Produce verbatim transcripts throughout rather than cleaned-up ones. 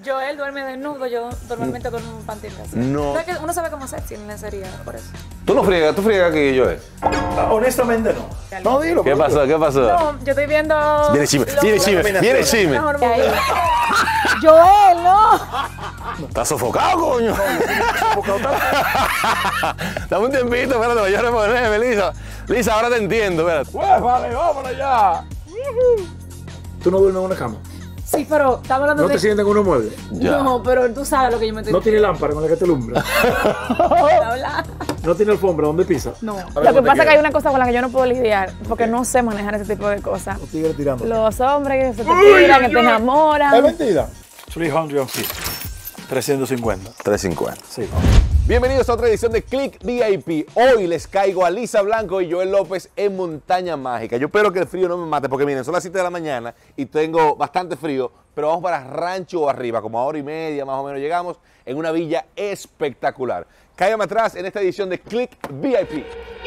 Joel duerme desnudo, yo normalmente duermo en panty. No. ¿Sabes que uno sabe cómo sexy en lencería, por eso? ¿Tú no friegas? ¿Tú friegas que Joel? Ah, honestamente no. No, dilo. ¿Qué pasó? ¿Qué pasó? No, yo estoy viendo... Viene chisme, los- viene chisme, viene chisme. Joel, no. ¿Estás sofocado, coño? Dame un tiempito, espérate, voy a reponerme, Lisa. Lisa, ahora te entiendo, espérate. Pues vale, vámonos allá. ¿Tú no duermes en una cama? Sí, pero estamos hablando ¿No de... te sientas en unos muebles? Ya. No, pero tú sabes lo que yo me estoy... ¿No tiene lámpara con la que te alumbra? hablar. ¿No tiene alfombra donde pisa? No. Lo que pasa es que hay una cosa con la que yo no puedo lidiar, porque no sé manejar ese tipo de cosas. Los tigres tirando. Los hombres que se te tiran, que te enamoran. ¿Es mentira? trescientos cincuenta. trescientos cincuenta. trescientos cincuenta. Sí. Bienvenidos a otra edición de Click V I P. Hoy les caigo a Lisa Blanco y Joel López en Montaña Mágica. Yo espero que el frío no me mate porque miren, son las siete de la mañana y tengo bastante frío, pero vamos para Rancho Arriba, como a hora y media más o menos llegamos, en una villa espectacular. Cáigame atrás en esta edición de Click V I P.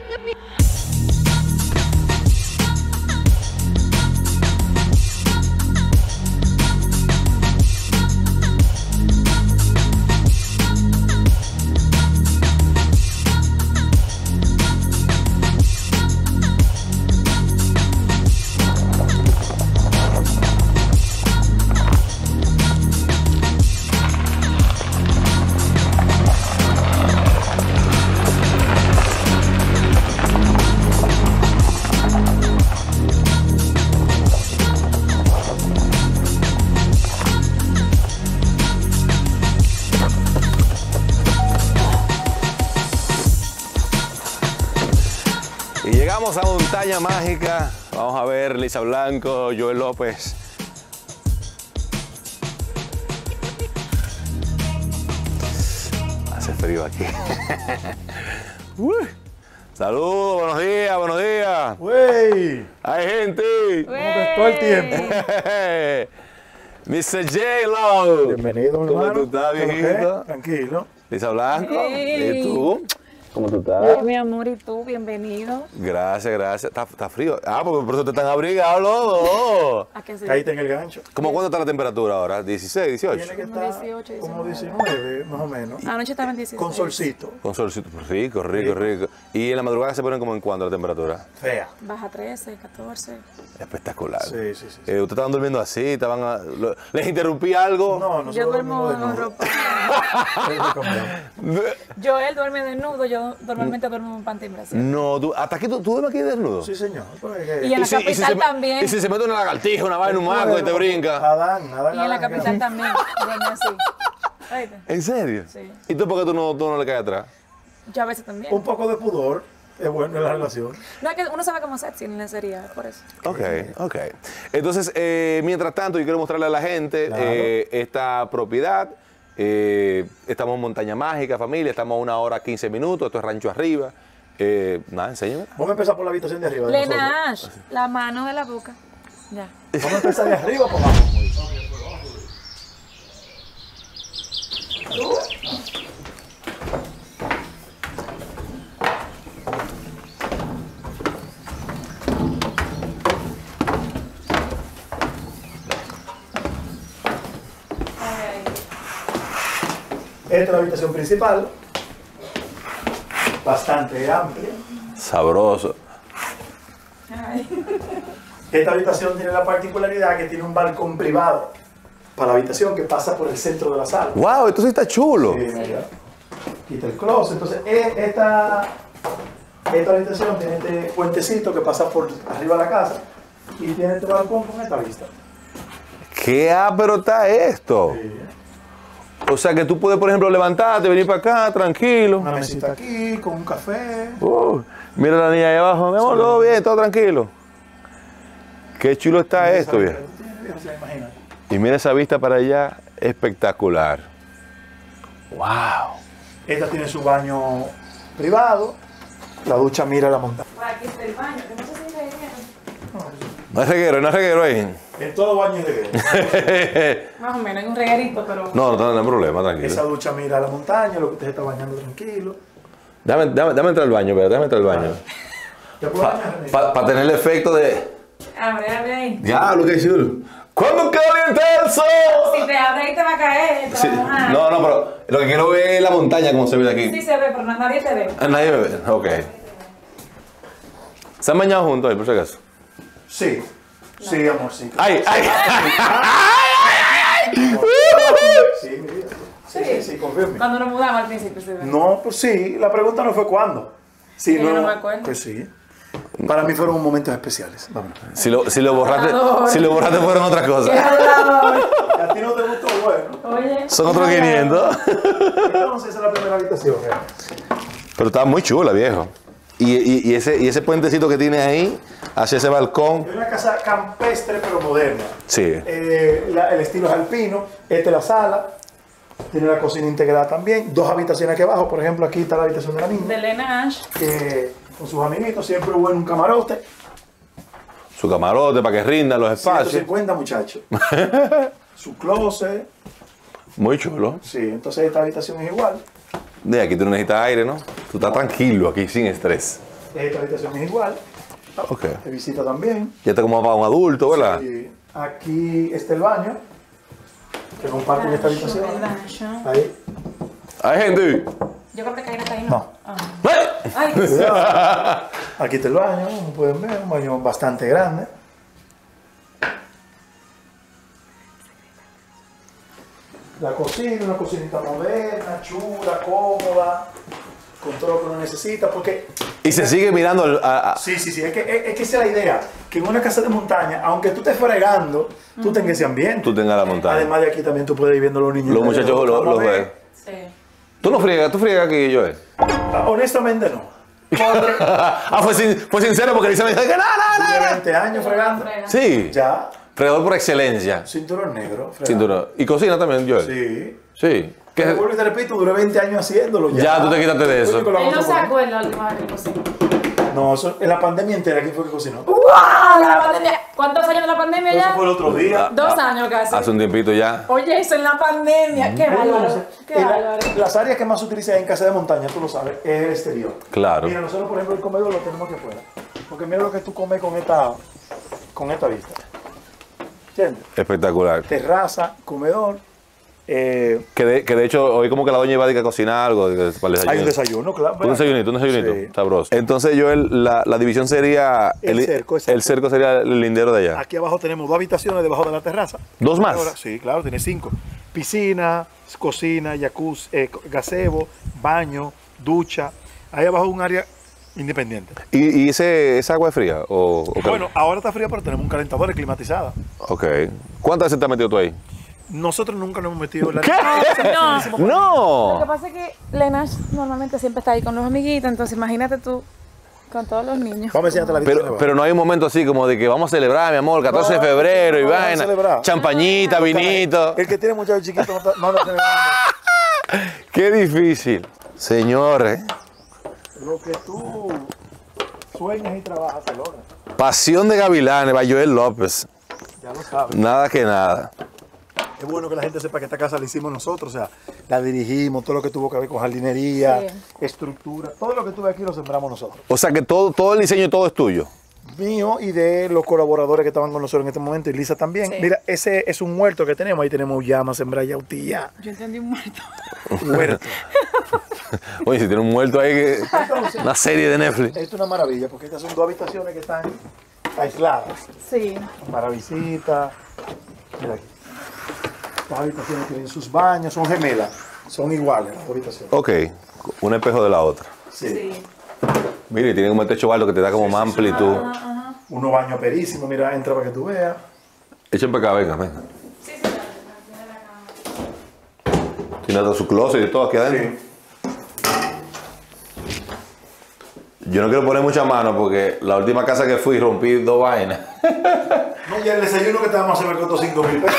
Y llegamos a Montaña Mágica. Vamos a ver Lisa Blanco, Joel López. Hace frío aquí. Uy. Saludos, buenos días, buenos días. ¡Wey! Hay gente. ¿Cómo que todo el tiempo? mister J-Lo. Bienvenido, mi ¿Cómo hermano. tú estás, ¿Todo viejito? ok? Tranquilo. Lisa Blanco. Hey. ¿Y tú? ¿Cómo tú estás? Ay, mi amor, ¿y tú? Bienvenido. Gracias, gracias. ¿Está, está frío? Ah, porque por eso te están abrigados los dos. ¿A qué se Caíste en el gancho. ¿Cómo cuánto está la temperatura ahora? ¿dieciséis, dieciocho? Tiene que Como estar dieciocho, como diecinueve. diecinueve, más o menos. Anoche estaba en dieciséis. Con solcito. Con solcito. Rico, rico, rico. ¿Y en la madrugada se ponen como en cuánto la temperatura? Fea. Baja trece, catorce. Espectacular. Sí, sí, sí. sí. Eh, ¿Ustedes estaban durmiendo así? ¿Estaban a- lo- ¿Les interrumpí algo? No, nosotros Yo duermo dormimos en desnudos. ropa. Eso cambiamos. Joel duerme desnudo, yo normalmente duermo en panty. No, tú, ¿hasta aquí tú, tú duermes aquí desnudo? Sí, señor. Pues, ¿qué? Y en la si- capital se, también. Y si se mete una lagartija, una vaina, un maco y te brinca. Adán, Adán, Y en la Adán, capital ¿qué? también. Duerme así. ¿Oíste? ¿En serio? Sí. ¿Y tú por qué tú no, tú no le caes atrás? Yo a veces también. Un poco de pudor es bueno en la relación. No, es que uno sabe cómo sexy en lencería, por eso. Ok, ok. Entonces, eh, mientras tanto, yo quiero mostrarle a la gente Claro. eh, esta propiedad. Eh, estamos en Montaña Mágica, familia. Estamos a una hora quince minutos. Esto es Rancho Arriba. Eh, nada, enséñame. Vamos a empezar por la habitación de arriba. De nosotros. Lena Ash, la mano de la boca. Ya. Vamos a empezar de arriba para abajo. Esta es la habitación principal, bastante amplia. Sabroso. Esta habitación tiene la particularidad que tiene un balcón privado para la habitación que pasa por el centro de la sala. ¡Wow! Esto sí está chulo. Sí, mira. Quita el closet. Entonces, e- esta, esta habitación tiene este puentecito que pasa por arriba de la casa y tiene este balcón con esta vista. ¡Qué ápero está esto! Sí. O sea que tú puedes, por ejemplo, levantarte, venir para acá, tranquilo. Una mesita aquí con un café. Uh, mira a la niña ahí abajo. Mi amor, todo bien, todo tranquilo. Qué chulo está esto, viejo. viejo. Se imagina. Y mira esa vista para allá, espectacular. ¡Wow! Esta tiene su baño privado. La ducha mira la montaña. Por aquí está el baño, que no sé si se No hay reguero, no hay reguero ahí. En todo baño es de guerra. Más o menos, hay un reguerito, pero... No, no, no hay problema, Esa tranquilo. ducha mira la montaña, lo que usted se está bañando tranquilo. Déjame, déjame, déjame entrar al baño, pero déjame entrar al baño. ¿Te puedo bañar, René? Para tener el efecto de... Abre, abre ahí. Ya, lo que es chulo. ¿Cuándo calienta el sol? Si te abre y te va a caer, te Sí. va a mojar. No, no, pero lo que quiero ver es la montaña como se ve de aquí. Sí se ve, pero no- nadie te ve. Ah, nadie me ve. Ok. ¿Se han bañado juntos ahí, por si acaso? Sí. Sí, amorcito. ¡Ay, ay! Sí, mi vida. Sí, sí, sí, confío en mí. Cuando nos mudamos al principio se ve. No, pues sí, la pregunta no fue cuándo. Sí, Que yo no me acuerdo. Pues sí. Para mí fueron momentos especiales. Vámonos. Si lo, si lo borraste, Hablador. si lo borraste fueron otras ¡Qué cosas. hablador! A ti no te gustó, bueno. Oye. Son otros quinientos. Entonces esa es la primera habitación. ¿eh? Pero está muy chula, viejo. Y, y, y, ese, y ese puentecito que tienes ahí, hacia ese balcón. Es una casa campestre pero moderna. Sí. Eh, la- el estilo es alpino. Esta es la sala. Tiene la cocina integrada también. Dos habitaciones aquí abajo. Por ejemplo, aquí está la habitación de la niña. De Elena Ash. eh, con sus amiguitos. Siempre hubo en un camarote. Su camarote para que rindan los ciento espacios. cincuenta muchachos. Su closet. Muy chulo. Sí, entonces esta habitación es igual. De aquí tú no necesitas aire, ¿no? Tú estás tranquilo aquí, sin estrés. Esta habitación es igual. Ok. De visita también. Ya está como para un adulto, ¿verdad? Y aquí está el baño. Que comparten esta habitación. El baño. Ahí. Hay gente. Yo creo que Kaira está ahí, ¿no? No. Ah. ¡Eh! Ay, Cuidado. Aquí está el baño, como pueden ver, un baño bastante grande. La cocina, una cocinita moderna, chula, cómoda, con todo lo que uno necesita, porque... Y se sigue mirando al- a- a- Sí, sí, sí, es que, es, es que esa es la idea, que en una casa de montaña, aunque tú estés fregando, tú tengas ese ambiente. tú tengas la montaña. Además de aquí también tú puedes ir viendo a los niños. Los muchachos Vamos los a los ver. ven. sí. ¿Tú no friegas? ¿Tú friegas aquí, Joel? Ah, honestamente no. Porque ah, fue, sin- fue sincero porque dice que no, no, no, de no. veinte años fregando. Sí. Ya, Fregador por excelencia. cinturón negro. fregando. Cinturón. ¿Y cocina también, Joel? Sí. Sí. ¿Qué? Te vuelvo y te repito, duré veinte años haciéndolo ya. Ya, tú te quitaste de eso. Coño, que lo Él vamos no a se poner. acuerda la última vez que cocinó. No, eso, en la pandemia entera, ¿quién fue que cocinó? ¡Wow! La pandemia. ¿Cuántos años de la pandemia Eso ya? fue el otro día. Dos años casi. Hace un tiempito ya. Oye, eso en la pandemia. Qué bárbaro. Qué En la- bárbaro. las áreas que más se utilizan en casa de montaña, tú lo sabes, es el exterior. Claro. Mira, nosotros, por ejemplo, el comedor lo tenemos aquí afuera. Porque mira lo que tú comes con esta, con esta vista. ¿Entiendes? Espectacular. Terraza, comedor. eh, Que de, que de hecho, hoy como que la doña iba a decir que cocinar algo. de- para el hay un desayuno. desayuno, claro. Un desayunito, un desayunito. Sí. Sabroso. Entonces, yo la, la división sería. El cerco, exacto. El cerco sería el lindero de allá. Aquí abajo tenemos dos habitaciones debajo de la terraza. ¿Dos más? Ahora, sí, claro, tiene cinco. Piscina, cocina, jacuzzi, eh, gazebo, baño, ducha. Ahí abajo un área independiente. ¿Y, y ese, esa agua es fría? O, o caliente? Bueno, ahora está fría, pero tenemos un calentador y climatizada. Ok. ¿Cuántas veces te has metido tú ahí? Nosotros nunca nos hemos metido en la... ¿Qué? No. ¡No! Lo que pasa es que Lenash normalmente siempre está ahí con los amiguitos, entonces imagínate tú con todos los niños. Vamos a enseñarte la habitación Pero, abajo. pero no hay un momento así como de que vamos a celebrar, mi amor, catorce de No, febrero y no, vamos a vaina. celebrar. Champañita, vinito. El que tiene muchachos chiquitos no, está- no anda celebrando. Qué difícil. Señores, Lo que tú sueñas y trabajas se logra. pasión de gavilanes, va Joel López. Ya lo sabes. Nada que nada. Es bueno que la gente sepa que esta casa la hicimos nosotros, o sea, la dirigimos, todo lo que tuvo que ver con jardinería, Sí. estructura, todo lo que tuve aquí lo sembramos nosotros. O sea que todo, todo el diseño, todo es tuyo. Mío y de los colaboradores que estaban con nosotros en este momento, y Lisa también. Sí. Mira, ese es un huerto que tenemos, ahí tenemos llama, sembrada, yautía, Yo entendí un muerto. huerto. Oye, si tiene un muerto ahí, que... una serie de Netflix. Esto es una maravilla, porque estas son dos habitaciones que están aisladas, Sí. para visita. Mira aquí. Estas habitaciones tienen sus baños, son gemelas, son iguales las habitaciones. Ok, un espejo de la otra. Sí. Mire, tiene como un techo alto que te da como más amplitud. Uno baño perísimo, mira, entra para que tú veas. Echen para acá, venga, venga. Tiene hasta su closet y todo aquí adentro. Sí. Yo no quiero poner mucha mano porque la última casa que fui rompí dos vainas. No, y el desayuno que te vamos a hacer me costó cinco mil pesos.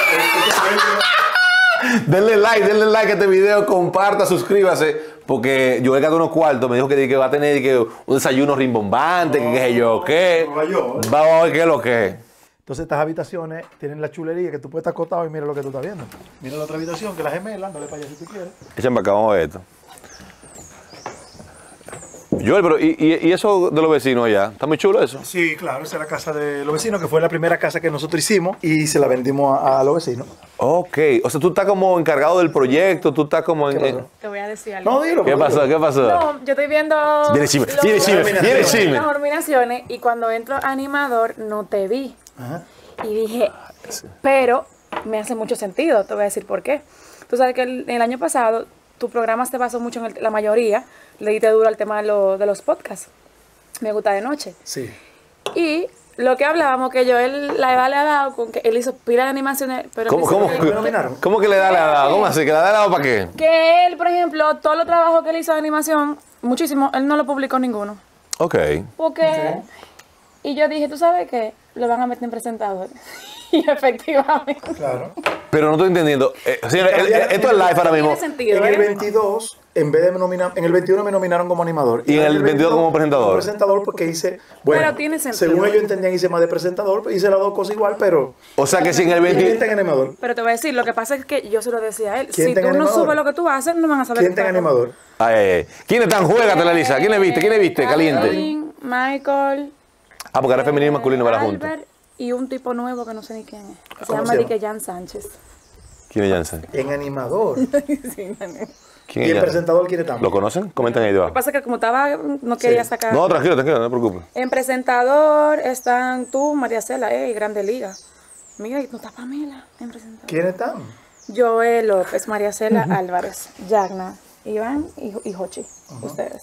Denle like, denle like a este video, comparta, suscríbase. Porque yo he gastado unos cuartos, me dijo que, que va a tener que, un desayuno rimbombante, que qué sé yo qué. Nueva York, ¿eh? Vamos a ver qué es lo que es. Entonces estas habitaciones tienen la chulería que tú puedes estar acostado y mira lo que tú estás viendo. Mira la otra habitación que es la gemela, dale para allá si tú quieres. Echen para acá, vamos a ver esto. Joel, pero ¿y, y, y eso de los vecinos allá? ¿Está muy chulo eso? Sí, claro, esa es la casa de los vecinos, que fue la primera casa que nosotros hicimos y se la vendimos a, a los vecinos. Ok, o sea, tú estás como encargado del proyecto, tú estás como en... ¿Qué en- pasó? Te voy a decir algo. No, dilo. ¿Qué dilo. pasó? ¿Qué pasó? No, yo estoy viendo Viene chisme, los- viene chisme, viene chisme. las horminaciones y cuando entro a animador no te vi. Ajá. Y dije, pero me hace mucho sentido, te voy a decir por qué. Tú sabes que el, el año pasado tu programa se basó mucho en el- la mayoría, le diste duro al tema de, lo- de los podcasts. Me gusta de noche. Sí. Y lo que hablábamos, que yo él la Eva le ha dado con que él hizo pila de animaciones, pero ¿Cómo, que cómo, sí- ¿Me nominaron? ¿Cómo que le da la... ¿Cómo así? ¿Que le da la para qué? que él, por ejemplo, todos los trabajos que él hizo de animación, muchísimo, él no lo publicó ninguno. Ok. Porque, y yo dije, ¿tú sabes qué? Lo van a meter en presentador. Y efectivamente. Claro. Pero no estoy entendiendo. Eh, señores, el- el- esto es live ahora mismo. Tiene sentido, En el ¿eh? veintidós, en vez de me nominar, en el veintiuno me nominaron como animador. Y en el veintidós como presentador. Como presentador porque hice, bueno, Pero tiene sentido. según ellos entendían hice más de presentador, hice las dos cosas igual, pero O sea que si en el ¿quién veinte... está en animador? Pero te voy a decir, lo que pasa es que yo se lo decía a él. ¿Quién Si está tú en no animador? subes lo que tú haces, no van a saber ¿Quién que está en tú haces. animador? Ay, ay, ay. ¿Quiénes están? Juégatela, Lisa. ¿Quiénes viste? ¿Quiénes viste? Caliente. Calvin, Michael. Ah, porque ahora es femenino y masculino para juntos. Albert y un tipo nuevo que no sé ni quién es. Se ¿Cómo llama se llama? Dique Jan Sánchez. ¿Quién es Jansen? En animador. Sí, no, no. Lo ¿Quién ¿Y es el Jansen? presentador quién está? ¿Lo conocen? Comenten ahí debajo. que pasa es que como estaba, no quería Sí. sacar. No, tranquilo, tranquilo, no te preocupes. En presentador están tú, María Cela, eh, y Grande Liga. Mira, y no está Pamela en presentador. ¿Quiénes están? Joel López, María Cela Álvarez, Yagna, Iván y, y Jochi. Ustedes.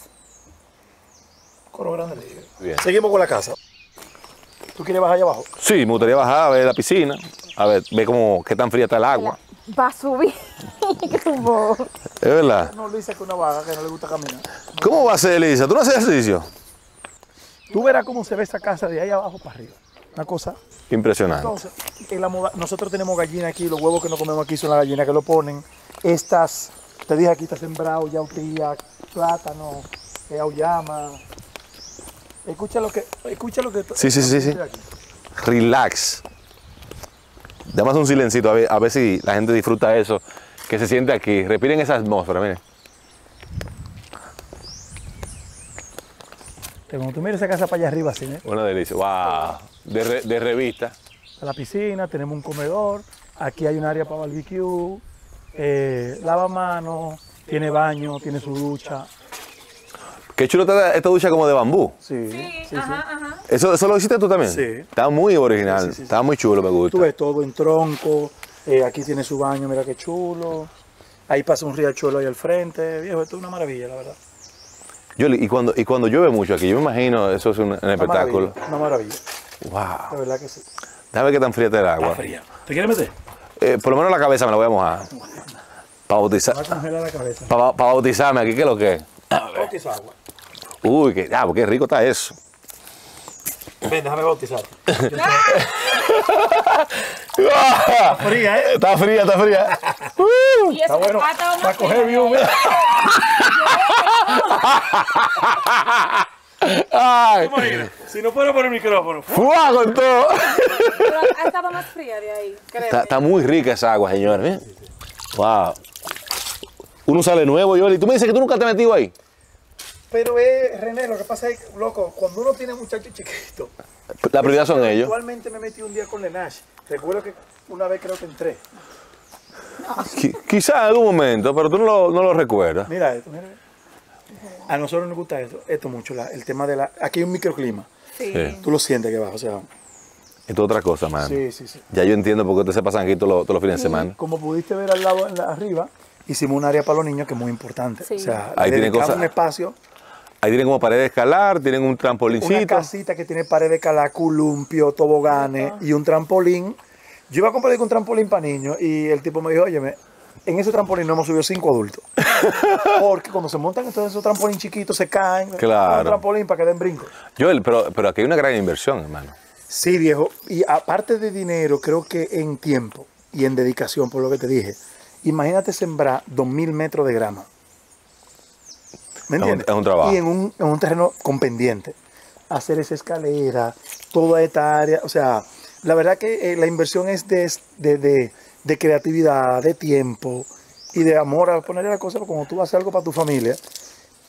Coro Grande Liga. Bien. Seguimos con la casa. ¿Tú quieres bajar allá abajo? Sí, me gustaría bajar a ver la piscina, a ver, ver cómo, qué tan fría está el agua. Va a subir. Qué tubo. Es verdad. No, Luisa, que una vaga que no le gusta caminar. ¿Cómo va a ser, Elisa? ¿Tú no haces ejercicio? Tú verás cómo se ve esa casa de ahí abajo para arriba. Una cosa. Impresionante. Entonces, en la moda- nosotros tenemos gallina aquí, los huevos que no comemos aquí son las gallinas que lo ponen. Estas, te dije aquí está sembrado, yautía, plátano, eh, auyama. Escucha lo que, escucha lo que. Sí, sí, sí, sí. aquí. Relax. Dame un silencito a ver, a ver si la gente disfruta eso, que se siente aquí. Respiren esa atmósfera, miren. Cuando tú mires esa casa para allá arriba, así, ¿eh? Una delicia. Wow. De, re- de revista. A la piscina, tenemos un comedor, aquí hay un área para barbecue, eh, lavamanos, tiene baño, tiene su ducha. Qué chulo está esta ducha como de bambú. Sí, sí, sí. ¿Eso, eso lo hiciste tú también? Sí. Está muy original. Sí, sí, sí, sí. Está muy chulo, me gusta. Tú ves todo en tronco, eh, aquí tiene su baño, mira qué chulo. Ahí pasa un riachuelo ahí al frente, viejo, esto es una maravilla, la verdad. Yoli, y cuando, y cuando llueve mucho aquí, yo me imagino eso es un, un Una espectáculo. maravilla, una maravilla, Wow. la verdad que sí. Déjame ver qué tan fría está el agua. Fría. ¿Te quieres meter? Eh, por lo menos la cabeza me la voy a mojar. Para bautizar, Va a congelar la cabeza. pa- pa bautizarme aquí, ¿qué es lo que es? Bautiza agua. Uy, qué, ah, qué rico está eso. Ven, déjame bautizar. Ah, Fría, ¿eh? está fría, está fría. Y eso Está bueno. ha estado Para más coger fría. view, mira. Ay, Si no fuera por el micrófono. ¡fua con todo! Pero ha estado más fría de ahí, créeme. Está, está muy rica esa agua, señores. ¿eh? Wow. Uno sale nuevo, Yoli. Tú me dices que tú nunca te has metido ahí. Pero, eh, René, lo que pasa es que, loco, cuando uno tiene muchachos chiquitos, La prioridad son ellos. actualmente me metí un día con Lenash. Recuerdo que una vez creo que entré. Qui- Quizás en algún momento, pero tú no lo, no lo recuerdas. Mira esto, mira. A nosotros nos gusta esto, esto mucho, la- el tema de la... Aquí hay un microclima. Sí. Sí. Tú lo sientes aquí abajo, o sea... Esto es otra cosa, man. Sí, sí, sí. Ya yo entiendo por qué ustedes se pasan aquí todos los, todos los fines de semana. Y como pudiste ver al lado, en la- arriba, hicimos un área para los niños que es muy importante. Sí. O sea, Ahí le tiene dedicamos cosas- un espacio, Ahí tienen como pared de escalar, tienen un una trampolincito. casita que tiene pared de cala, columpio, toboganes y un trampolín. Yo iba a comprar un trampolín para niños y el tipo me dijo, óyeme, en ese trampolín no hemos subido cinco adultos. Porque cuando se montan entonces esos trampolín chiquitos se caen. Claro. Un trampolín para que den brinco. Joel, pero, pero aquí hay una gran inversión, hermano. Sí, viejo. Y aparte de dinero, creo que en tiempo y en dedicación, por lo que te dije, imagínate sembrar dos mil metros de grama. ¿Me Es un- entiendes? es un trabajo. Y en un, en un terreno con pendiente. Hacer esa escalera, toda esta área. O sea, la verdad que eh, la inversión es de, de, de, de creatividad, de tiempo y de amor a ponerle la cosa. Cuando tú haces algo para tu familia,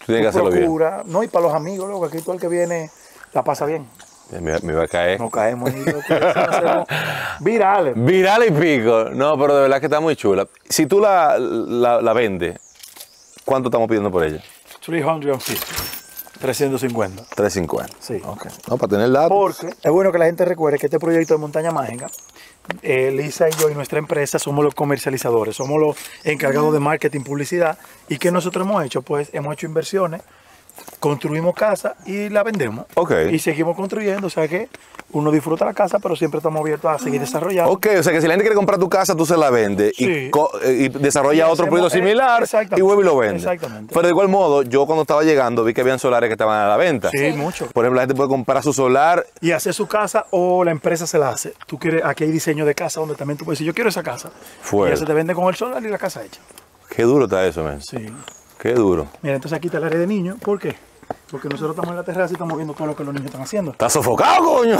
Tú tienes que hacerlo bien. procura, no, y para los amigos, luego aquí todo el que viene la pasa bien. Me, me va a caer. No caemos ahí, loco, hacemos virales. Viral y pico. No, pero de verdad que está muy chula. Si tú la, la, la vendes, ¿cuánto estamos pidiendo por ella? trescientos cincuenta. trescientos cincuenta. trescientos cincuenta. Sí. Ok. No, para tener datos. Porque es bueno que la gente recuerde que este proyecto de Montaña Mágica, eh, Lisa y yo y nuestra empresa somos los comercializadores, somos los encargados de marketing, publicidad. ¿Y qué nosotros hemos hecho? Pues hemos hecho inversiones, construimos casa y la vendemos. Ok. Y seguimos construyendo, o sea que uno disfruta la casa, pero siempre estamos abiertos a seguir desarrollando. Ok, o sea que si la gente quiere comprar tu casa, tú se la vendes y, Sí. co- y desarrolla Y otro hacemos- proyecto similar eh, exactamente. y vuelve y lo vende. Exactamente. Pero de igual modo, yo cuando estaba llegando vi que habían solares que estaban a la venta. Sí, mucho. Por ejemplo, la gente puede comprar su solar. Y hacer su casa o la empresa se la hace. Tú quieres, aquí hay diseño de casa donde también tú puedes decir, yo quiero esa casa. Fuerte. Y ya se te vende con el solar y la casa hecha. Qué duro está eso, man. Sí. Qué duro. Mira, entonces aquí está el área de niños. ¿Por qué? Porque nosotros estamos en la terraza y estamos viendo todo lo que los niños están haciendo. ¿Estás sofocado, coño?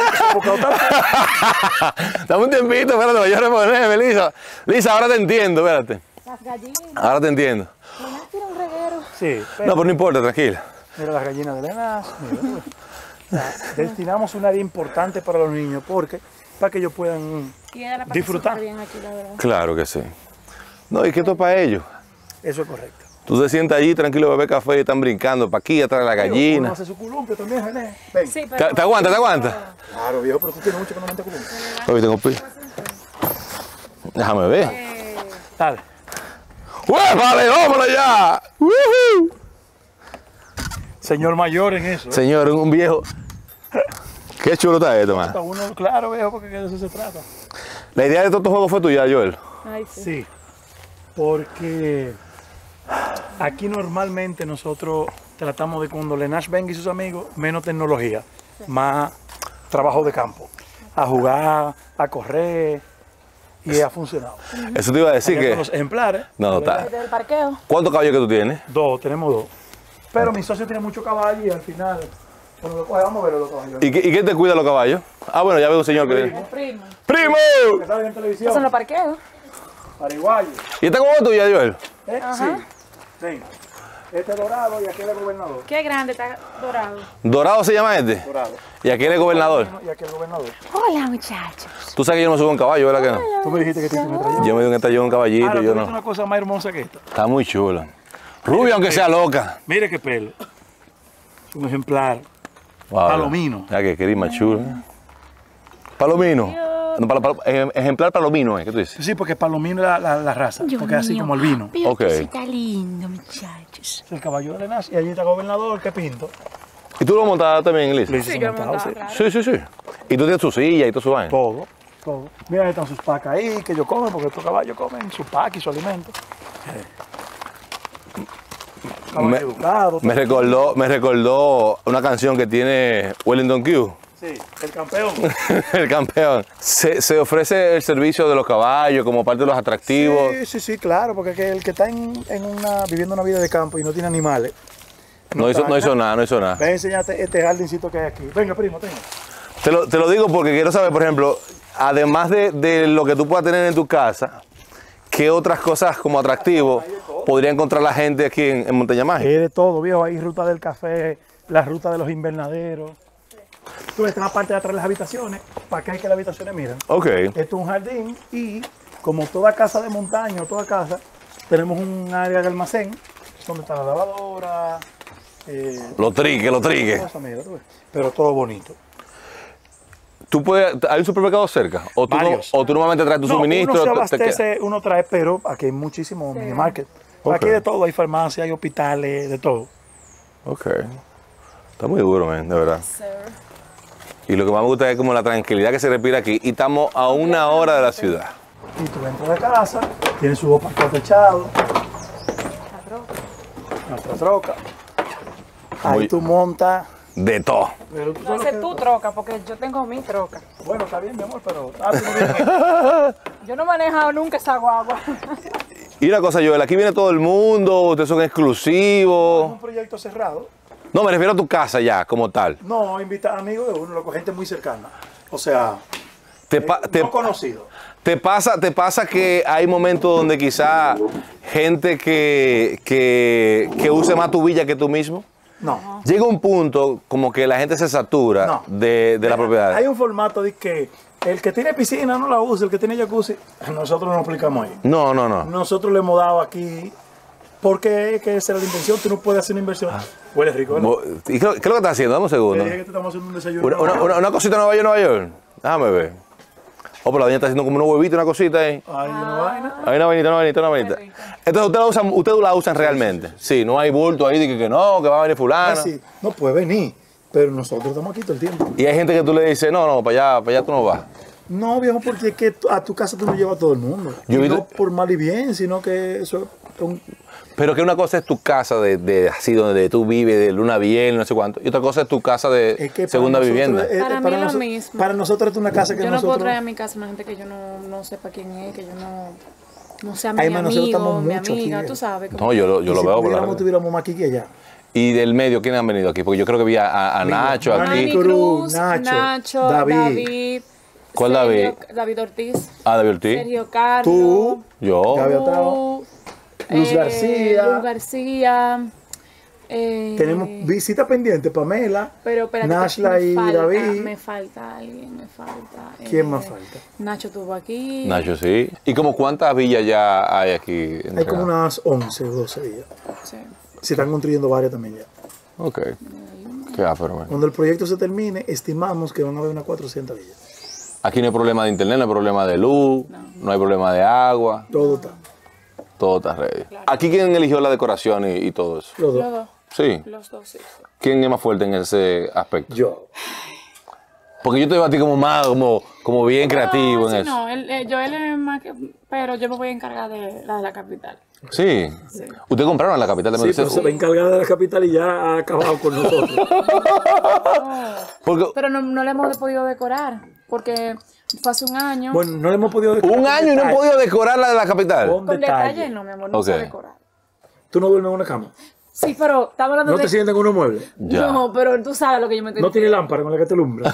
Dame un tiempito, espérate, me voy a reponerme, Lisa. Lisa, ahora te entiendo, espérate. Las gallinas. Ahora te entiendo. Mamá tiene un reguero. Sí, pero No, pero no importa, tranquila. mira las gallinas de Lenas. Mira, pues. O sea, destinamos un área importante para los niños porque para que ellos puedan Y ella la pasa disfrutar. súper bien aquí, la verdad. Claro que sí. No, y que esto es para ellos. Eso es correcto. Tú te sientas allí tranquilo, bebé café y están brincando para aquí, atrás de la Uno gallina. hace su columpio también, René. Ven. Sí, ¿Te, pero te aguanta, te aguanta? Claro, viejo, pero tú tienes mucho que no metes columpio. Oye, tengo pi. Déjame ver. Dale. ¡Vale, vámonos ya! ¡Woohoo! Señor mayor en eso. ¿eh? Señor, un viejo. Qué chulo está esto, man. Para uno, claro, viejo, porque de eso se trata. La idea de todos estos juegos fue tuya, Joel. Ay, sí. Sí, porque aquí normalmente nosotros tratamos de cuando Lenash venga y sus amigos, menos tecnología, más trabajo de campo, a jugar, a correr y ha funcionado. Eso te iba a decir Allá que. con los ejemplares, No, no, ¿verdad? está. Desde el parqueo. ¿Cuántos caballos que tú tienes? Dos, tenemos dos. Pero mi socio tiene mucho caballo y al final, cuando lo coge, vamos a ver los caballos. ¿Y, qué- y quién te cuida los caballos? Ah, bueno, ya veo un señor que. Primo. ¡Primo! Que salen en televisión, Esos son los parqueos. paraguayo. ¿Y esta como tuya, Joel? ¿Eh? Sí. Ven. Este es dorado y aquel es gobernador. Qué grande, está dorado. ¿Dorado se llama este? Dorado. ¿Y aquel es gobernador? Y aquel es gobernador. Hola, muchachos. Tú sabes que yo no subo un caballo, ¿verdad que no? Tú me dijiste que tienes un trayecto. Yo me dio un estallón un caballito, Ahora, yo ¿tú viste no. una cosa más hermosa que esta? Está muy chula. Rubia, aunque sea loca. Mire qué pelo. Es un ejemplar. Wow. Palomino. Ya que querí más chulo. Palomino. No, palo- palo- ejem- ejemplar palomino, ¿eh? ¿Qué tú dices? Sí, porque palomino es la, la, la raza. porque es así como el vino. Pero Ok. que sí está lindo, muchachos. Es el caballo de Lenash. Y allí está gobernador, que pinto. ¿Y tú lo montabas también, Liz? Lo hizo Sí, yo montado, montaba, sí. claro. Sí, sí, sí. Y tú tienes tu silla y todo su vaina. Todo, todo. Mira, ahí están sus pacas ahí, que ellos comen, porque estos caballos comen su paca y su alimento. Caballo Me- educado. Me recordó, me recordó una canción que tiene Wellington Q. Sí, el campeón. El campeón. Se, se ofrece el servicio de los caballos como parte de los atractivos. Sí, sí, sí, claro, porque que el que está en, en una, viviendo una vida de campo y no tiene animales. No hizo, está- no hizo nada, no hizo nada. Ven a enseñarte este jardincito que hay aquí. Venga, primo, tenga. Te lo, te lo digo porque quiero saber, por ejemplo, además de, de lo que tú puedas tener en tu casa, ¿qué otras cosas como atractivos podría encontrar la gente aquí en, en Montaña Mágica? Hay de todo, viejo. Hay ruta del café, la ruta de los invernaderos. Tú ves, esta es la parte de atrás de las habitaciones. Para que hay que las habitaciones miran. Ok. Esto es un jardín y como toda casa de montaña o toda casa, tenemos un área de almacén donde está la lavadora. Eh, Lo trique, lo trique. cosas, mira, tú ves. Pero todo bonito. ¿Tú puedes, ¿Hay un supermercado cerca? ¿O tú, no- Varios. o tú normalmente traes tu No, suministro? uno se te- te queda- abastece, uno trae, pero aquí hay muchísimos mini market. Ok. Aquí hay de todo, hay farmacia, hay hospitales, de todo. Ok. Está muy duro, man, de verdad. Y lo que más me gusta es como la tranquilidad que se respira aquí. Y estamos a una hora de la ciudad. Y tú entras de casa, tienes su balcón techado, nuestra troca. Ahí Muy- tú montas. De todo. Pero tú No sabes sé que- tu troca, porque yo tengo mi troca. Bueno, está bien, mi amor, pero. Ah, tú no vienes. Yo no he manejado nunca esa guagua. Y una cosa, Joel, aquí viene todo el mundo, ustedes son Es exclusivos. un proyecto cerrado. No, me refiero a tu casa ya, como tal. No, invita amigos de uno, loco, gente muy cercana. O sea, Te, pa- te, no conocido. ¿Te pasa, te pasa que hay momentos donde quizá gente que, que, que use más tu villa que tú mismo? No. Llega un punto como que la gente se satura No. de, de la propiedad. Hay un formato de que el que tiene piscina no la usa, el que tiene jacuzzi, nosotros no aplicamos ahí. No, no, no. Nosotros le hemos dado aquí, porque que esa era la intención, tú no puedes hacer una inversión. Huele rico, ¿verdad? Bo- ¿Y qué, qué es lo que estás haciendo? Dame un segundo. Te dije que te estamos haciendo un desayuno. Una, una, una- una cosita Nueva York, Nueva York. Déjame ver. Oh, pero la doña está haciendo como unos huevitos, una cosita ahí. Hay una vaina. Hay una vainita, una vainita, una vainita. Entonces ustedes la usan, ustedes la usan realmente. Sí, no hay bulto ahí de que, que no, que va a venir fulano. Así, no puede venir, pero nosotros estamos aquí todo el tiempo. Y hay gente que tú le dices, no, no, para allá, para allá tú no vas. No, viejo, porque es que tú- a tu casa tú no llevas a todo el mundo. Yo Y vi- no por mal y bien, sino que eso es un... Pero que una cosa es tu casa de, de así donde tú vives, de luna bien, no sé cuánto. Y otra cosa es tu casa de Es que para segunda nosotros vivienda. es- Para mí es lo noso- mismo. Para nosotros es una casa que Yo no nosotros... puedo traer a mi casa una gente que yo no, no sepa quién es, que yo no, no sea mi Además, nosotros amigo, estamos mi mucho aquí, amiga, eh. tú sabes. como- No, yo lo, yo y lo si veo por la pudiéramos, red. tuviéramos más aquí que allá. Y del medio, ¿quiénes han venido aquí? Porque yo creo que vi a, a- a Nacho Manny aquí. Manny Cruz, Cruz, Nacho, Nacho, David. David. ¿Cuál Sergio- David? David Ortiz. Ah, David Ortiz. Sergio Carlos. Tú. Yo. Gaby Otrao. tú, Luz eh, García. Luz García. eh, Tenemos visita pendiente, Pamela, Pero espérate, Nashla me y falta, David. Me falta alguien, me falta. ¿Quién eh, más falta? Nacho estuvo aquí. Nacho, sí. ¿Y como cuántas villas ya hay aquí? Hay entregadas? como unas once o doce días. Sí. Se están construyendo varias también ya. Ok. Qué ápero, man. Cuando el proyecto se termine, estimamos que van a haber unas cuatrocientas villas. Aquí no hay problema de internet, no hay problema de luz, no, hay problema de agua, Todo está. todo está ready. ¿Aquí quién eligió la decoración y, y todo eso? Los Los dos. dos. Sí. Los dos, sí. ¿Quién es más fuerte en ese aspecto? Yo. Porque yo te veo a ti como más, como, como bien creativo No, en sí, eso. no, él, eh, yo él es más que... Pero yo me voy a encargar de la de la capital. Sí. ¿Usted compraron en la capital de Sí, pero se va a encargar de la capital y ya ha acabado con nosotros. Porque Pero no, no le hemos podido decorar, porque fue hace un año. Bueno, no le hemos podido decorar un con año y no han detalle. podido decorar la de la capital. Con con detalle. detalle, no, mi amor, no Ok. se decorar. ¿Tú no duermes en una cama? Sí, pero estaba hablando ¿No de... te sientas en unos muebles? Ya. No, pero tú sabes lo que yo me ¿No tiene lámpara con la que te alumbra?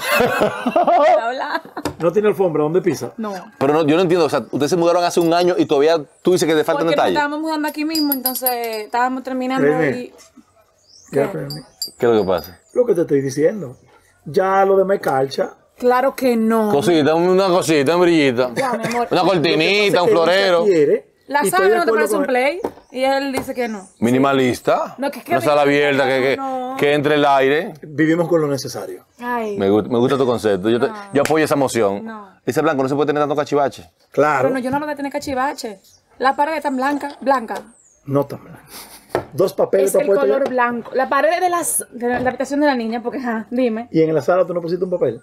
hablar. ¿No tiene alfombra donde pisa? No. Pero no, yo no entiendo, o sea, ustedes se mudaron hace un año y todavía tú dices que te faltan Porque nos detalles. estábamos mudando aquí mismo, entonces estábamos terminando René. y... Ya, Remy. ¿Qué es lo que pasa? Lo que te estoy diciendo. Ya lo de me calcha. Claro que no. Cosita, una cosita, un brillito. Ya, mi amor. Una cortinita, un Lo que florero. Elisa quiere, La y estoy sabe de no te acuerdo parece con un él. play y él dice que no. Minimalista. No, que- que una sala bien, abierta, que, que, no. que entre el aire. Vivimos con lo necesario. Ay. Me gusta, me gusta tu concepto. Yo, te- yo apoyo esa moción. No. Dice Blanco, no se puede tener tanto cachivache. Claro. Pero no, yo no lo voy a tener cachivache. La pared está blanca, blanca. No tan blanco. Dos papeles Es te has el puesto color ya. blanco. La pared de, las, de la habitación de la niña, porque, ajá, dime. Y en la sala tú no pusiste un papel.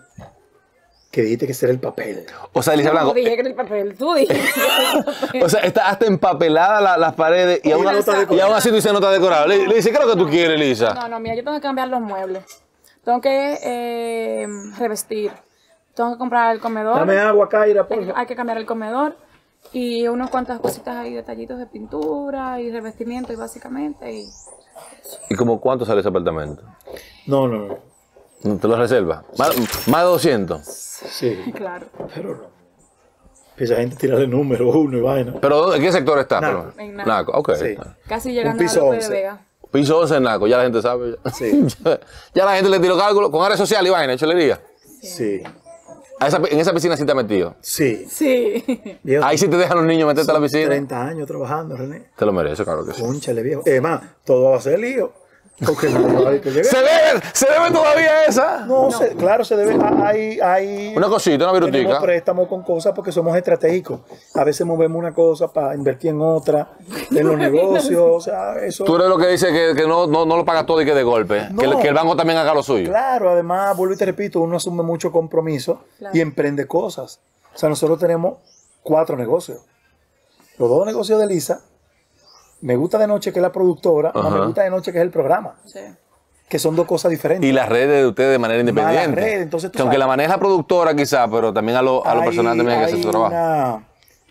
Que dijiste que ese era el papel. O sea, Elisa No, Blanco. dije que era el papel, tú dijiste. O sea, está hasta empapelada la- las paredes y aún, una nota y decorada. aún así tú dices nota decorada. Le, le dice, ¿qué es lo que tú quieres, Elisa? No, no, mira, yo tengo que cambiar los muebles. Tengo que eh, revestir. Tengo que comprar el comedor. Dame agua, Kaira, Hay, porfa. hay que cambiar el comedor. Y unas cuantas cositas ahí, detallitos de pintura y revestimiento y básicamente. Y... ¿Y como cuánto sale ese apartamento? No, no, no. ¿Te lo reservas? ¿Más, más de doscientos? Sí, Claro. pero no. Esa gente tira de número uno y vaina. ¿Pero en qué sector está? Naco. Perdón. En Naco. Naco, ok. Sí. Casi llegando piso a Lope de once. Vega. Piso once en Naco, ya la gente sabe. Ya, Sí. ya, ya la gente le tiró cálculo con área social y vaina, chelería. Sí, A esa- en esa piscina sí te has metido. sí. Sí. Viejo, Ahí sí te dejan los niños meterte a la piscina. treinta años trabajando, René. Te lo mereces, claro que sí. Cónchale, viejo. Es más, todo va a ser lío. Porque no hay que llegar. ¿Se debe, ¿Se debe todavía esa? No, se- claro, se debe. Hay, hay Una cosita, una tenemos virutica. préstamos con cosas porque somos estratégicos. A veces movemos una cosa para invertir en otra, en los negocios. O sea, eso. Tú eres lo que dice que, que no, no, no lo pagas todo y que de golpe. Que, el, No. que el banco también haga lo suyo. Claro, además, vuelvo y te repito, uno asume mucho compromiso y emprende cosas. O sea, nosotros tenemos cuatro negocios. Los dos negocios de Elisa, Me Gusta de Noche, que es la productora, más Ajá. Me Gusta de Noche, que es el programa. Sí. Que son dos cosas diferentes. Y las redes de ustedes de manera independiente. Más las redes, entonces tú que aunque sabes. la maneja la productora quizá, pero también a lo, a lo Hay- personal también hay que hacer hay su trabajo. Una,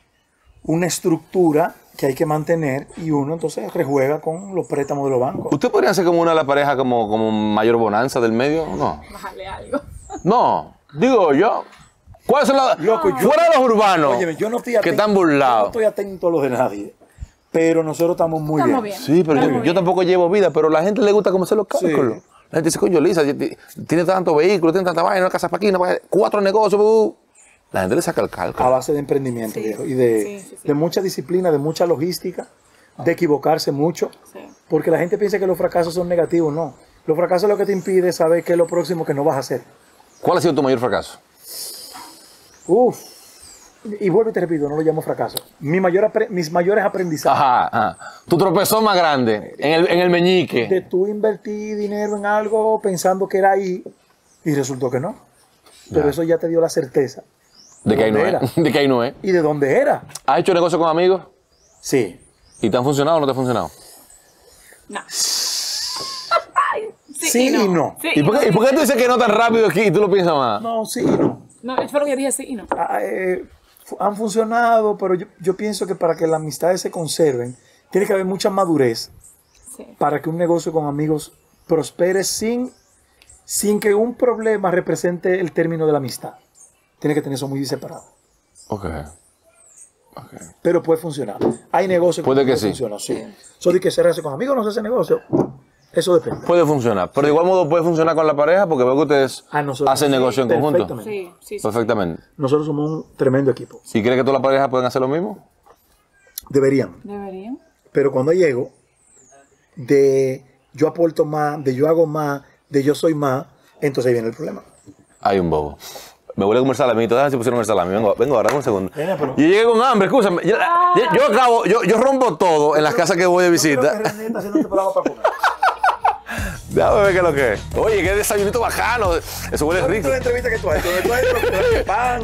una estructura que hay que mantener y uno entonces rejuega con los préstamos de los bancos. ¿Usted podría ser como una de las parejas como, como mayor bonanza del medio? No. Bájale algo. No. Digo yo. ¿Cuáles son las. Loco, yo- fuera de los urbanos Óyeme, yo no estoy que atento, están yo no burlados? estoy atento a los de nadie, pero nosotros estamos muy Estamos bien. bien. Sí, pero yo, Estamos yo bien. tampoco llevo vida, pero a la gente le gusta comerse los cálculos. Sí. La gente dice, coño, Lisa, ti- tiene tantos vehículos, tiene tanta vaina, una casa para aquí, una para allá, cuatro negocios. uh. La gente le saca el A cálculo. base de emprendimiento, viejo, y de, Sí, sí, sí. de mucha disciplina, de mucha logística, de equivocarse mucho, Sí. porque la gente piensa que los fracasos son negativos, no. Los fracasos lo que te impide saber qué es lo próximo que no vas a hacer. ¿Cuál ha sido tu mayor fracaso? Uf. Y vuelvo y te repito, no lo llamo fracaso. Mi mayor apre- mis mayores aprendizajes Ajá, ajá. Tu tropezón más grande en el, en el meñique. de tú invertir dinero en algo pensando que era ahí y resultó que no. Pero Ya. eso ya te dio la certeza. De que ahí no ¿Dónde es. era? De que ahí no es. ¿Y de dónde era? ¿Has hecho negocio con amigos? Sí. ¿Y te han funcionado o no te han funcionado? No. Sí, y no. Sí, ¿Y por, qué, ¿Y por qué tú dices que no tan rápido aquí y tú lo piensas más? No, sí y no. No, eso fue lo que yo dije, sí y no. Ah, eh, fu- han funcionado, pero yo, yo pienso que para que las amistades se conserven, tiene que haber mucha madurez Sí. para que un negocio con amigos prospere sin, sin que un problema represente el término de la amistad. Tiene que tener eso muy separado. Ok. Ok. Pero puede funcionar. Hay negocios Puede que no sí. funcionan, sí. Solo hay que cerrarse con amigos, no se hace negocio. Eso depende. Puede funcionar, pero de igual modo puede funcionar con la pareja porque veo que ustedes A nosotros hacen sí, negocio en conjunto. perfectamente. Sí, sí, sí. Perfectamente. Nosotros somos un tremendo equipo. ¿Y crees que todas las parejas pueden hacer lo mismo? Deberían. Deberían. Pero cuando llego de yo aporto más, de yo hago más, de yo soy más, entonces ahí viene el problema. Hay un bobo. Me voy a comer salamito. Déjame si pusieron el salami. Vengo, vengo ahora, un segundo. Nena, pero- Yo llegué con hambre, escúchame. Yo, yo- yo acabo, yo, yo rompo todo en las casas que voy de Yo creo visita. que René está haciendo este programa para comer. Déjame ver qué es lo que es. Oye, qué desayunito bajano. Eso huele ¿Cuál es rico. la entrevista que tú haces? Donde tú haces los pan,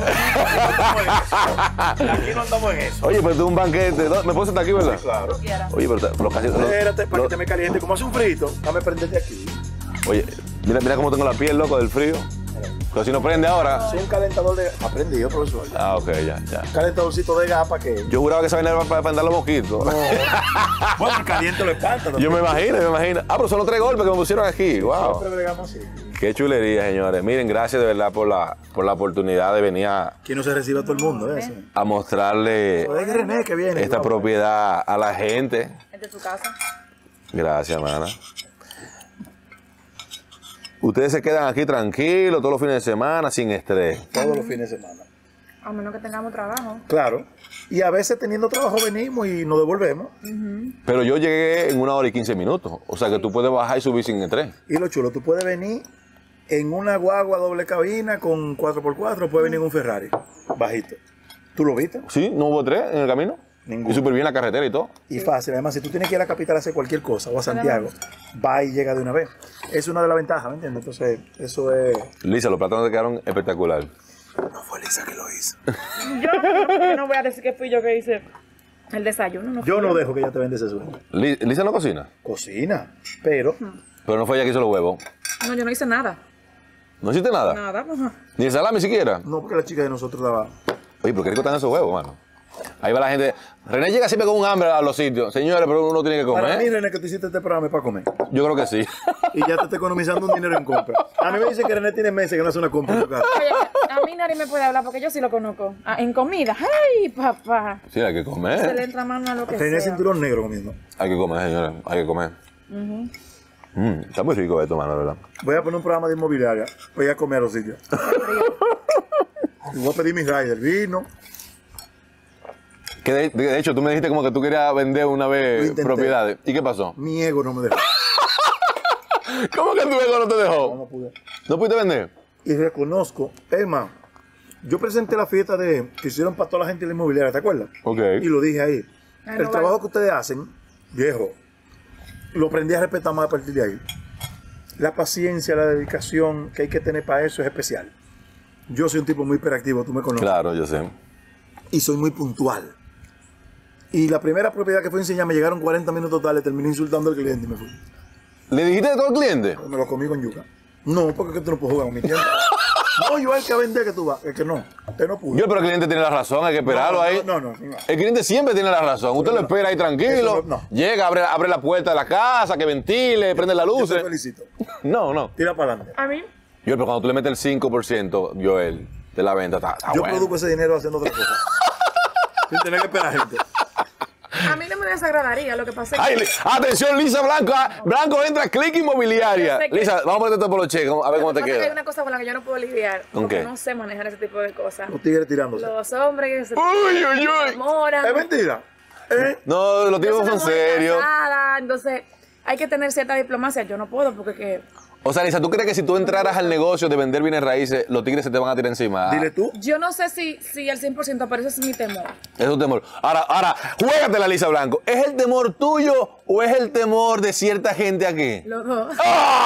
aquí no andamos en eso. Oye, pero tú un banquete. ¿no? ¿Me puedo sentar aquí, verdad? Claro. Oye, pero, pero casi. lo- Espérate, para lo- que te me caliente. Como hace un frito, dame prenderte aquí. Oye, mira, mira cómo tengo la piel, loco, del frío. Pero si no prende ahora. Soy un calentador de... Aprendido, profesor. Ah, ok, ya, ya. Un calentadorcito de gas para que... Yo juraba que esa vaina era para, para andar los mosquitos. Bueno, el caliente lo espanta. Yo me imagino, me imagino. Ah, pero son los tres golpes que me pusieron aquí. Wow. Siempre bregamos así. Qué chulería, señores. Miren, gracias de verdad por la, por la oportunidad de venir a, Que no se recibe a todo el mundo, eso. a mostrarle Es René que viene. esta vamos. propiedad a la gente. Esta es tu casa. Gracias, mana. Ustedes se quedan aquí tranquilos todos los fines de semana, sin estrés. Todos los fines de semana. A menos que tengamos trabajo. Claro. Y a veces teniendo trabajo venimos y nos devolvemos. Pero yo llegué en una hora y quince minutos. O sea que tú puedes bajar y subir sin estrés. Y lo chulo, tú puedes venir en una guagua doble cabina con cuatro por cuatro, puedes venir en un Ferrari, bajito. ¿Tú lo viste? Sí, no hubo estrés en el camino. Ninguno. Y súper bien la carretera y todo. Y fácil. Además, si tú tienes que ir a la capital a hacer cualquier cosa o a Santiago, va y llega de una vez. Es una de las ventajas, ¿me entiendes? Entonces, eso es... Lisa, los plátanos te quedaron espectacular. No fue Lisa que lo hizo. Yo, yo no voy a decir que fui yo que hice el desayuno. No Yo fui no dejo que ella te venda ese sueldo. Li- Lisa no cocina, Cocina, pero... pero no fue ella que hizo los huevos. No, yo no hice nada. ¿No hiciste nada? Nada. Ajá. Ni el salami siquiera. No, porque la chica de nosotros daba... Oye, pero qué rico están esos huevos, mano. Ahí va la gente. René llega siempre con un hambre a los sitios. Señores, pero uno tiene que Para mí, comer. René, que tú hiciste este programa es para comer. Yo creo que sí. Y ya te está economizando un dinero en compra. A mí me dicen que René tiene meses que no hace una compra en tu casa. Oye, a mí nadie me puede hablar porque yo sí lo conozco. Ah, en comida. ¡Ay, papá! Sí, hay que Se le comer. entra mano a lo que René sea. cinturón negro comiendo. Hay que comer, señores. Hay que comer. Mm, está muy rico esto, mano, ¿verdad? Voy a poner un programa de inmobiliaria. Voy a comer a los sitios. Y voy a pedir mis riders, vino. Que de, de hecho, tú me dijiste como que tú querías vender una Lo vez intenté. propiedades. ¿Y qué pasó? Mi ego no me dejó. ¿Cómo que tu ego no te No, dejó? no pude. ¿No pudiste vender? Y reconozco, es más, yo presenté la fiesta de que hicieron para toda la gente de la inmobiliaria, ¿te acuerdas? Ok. Y lo dije ahí. Ay, El no trabajo vale. que ustedes hacen, viejo, lo aprendí a respetar más a partir de ahí. La paciencia, la dedicación que hay que tener para eso es especial. Yo soy un tipo muy hiperactivo, tú me conoces. Claro, yo sé. Y soy muy puntual. Y la primera propiedad que fui a enseñar me llegaron cuarenta minutos tarde, terminé insultando al cliente y me fui. ¿Le dijiste de todo al cliente? Me lo comí con yuca. No, porque es que tú no puedes jugar con mi tiempo. No, yo el que vender que tú vas, es que no, que no pude. Yo, pero el cliente tiene la razón, hay que esperarlo no, ahí. No, no, no. El cliente siempre tiene la razón. Usted lo no. espera ahí tranquilo. Eso no- no. Llega, abre, abre la puerta de la casa, que ventile, prende la Yo luz. te felicito. No, no. Tira para adelante. A mí, Yo, pero cuando tú le metes el cinco por ciento, Joel, de la venta. Está, está Yo bueno. produzco ese dinero haciendo otra cosa. Sin tener que esperar gente. A mí no me desagradaría, lo que pasa es Ay, que... Li- atención, Lisa Blanco. ah, Blanco entra a Click Inmobiliaria. Yo sé que- Lisa, vamos a ponerte por los cheques. A ver Lo cómo que te pasa es que hay queda. una cosa con la que yo no puedo lidiar, ¿Con porque qué? no sé manejar ese tipo de cosas. Los tigres tirándose. Los hombres que se Uy, uy, uy. enamoran. Es mentira. ¿Eh? No, los Yo tipos soy son una mujer serios. casada, entonces hay que tener cierta diplomacia. Yo no puedo porque que... O sea, Lisa, ¿tú crees que si tú entraras al negocio de vender bienes raíces, los tigres se te van a tirar encima? Dile tú. Yo no sé si, si al cien por ciento, pero ese es mi temor. Es un temor. Ahora, ahora, juégatela, Lisa Blanco. ¿Es el temor tuyo o es el temor de cierta gente aquí? Los dos.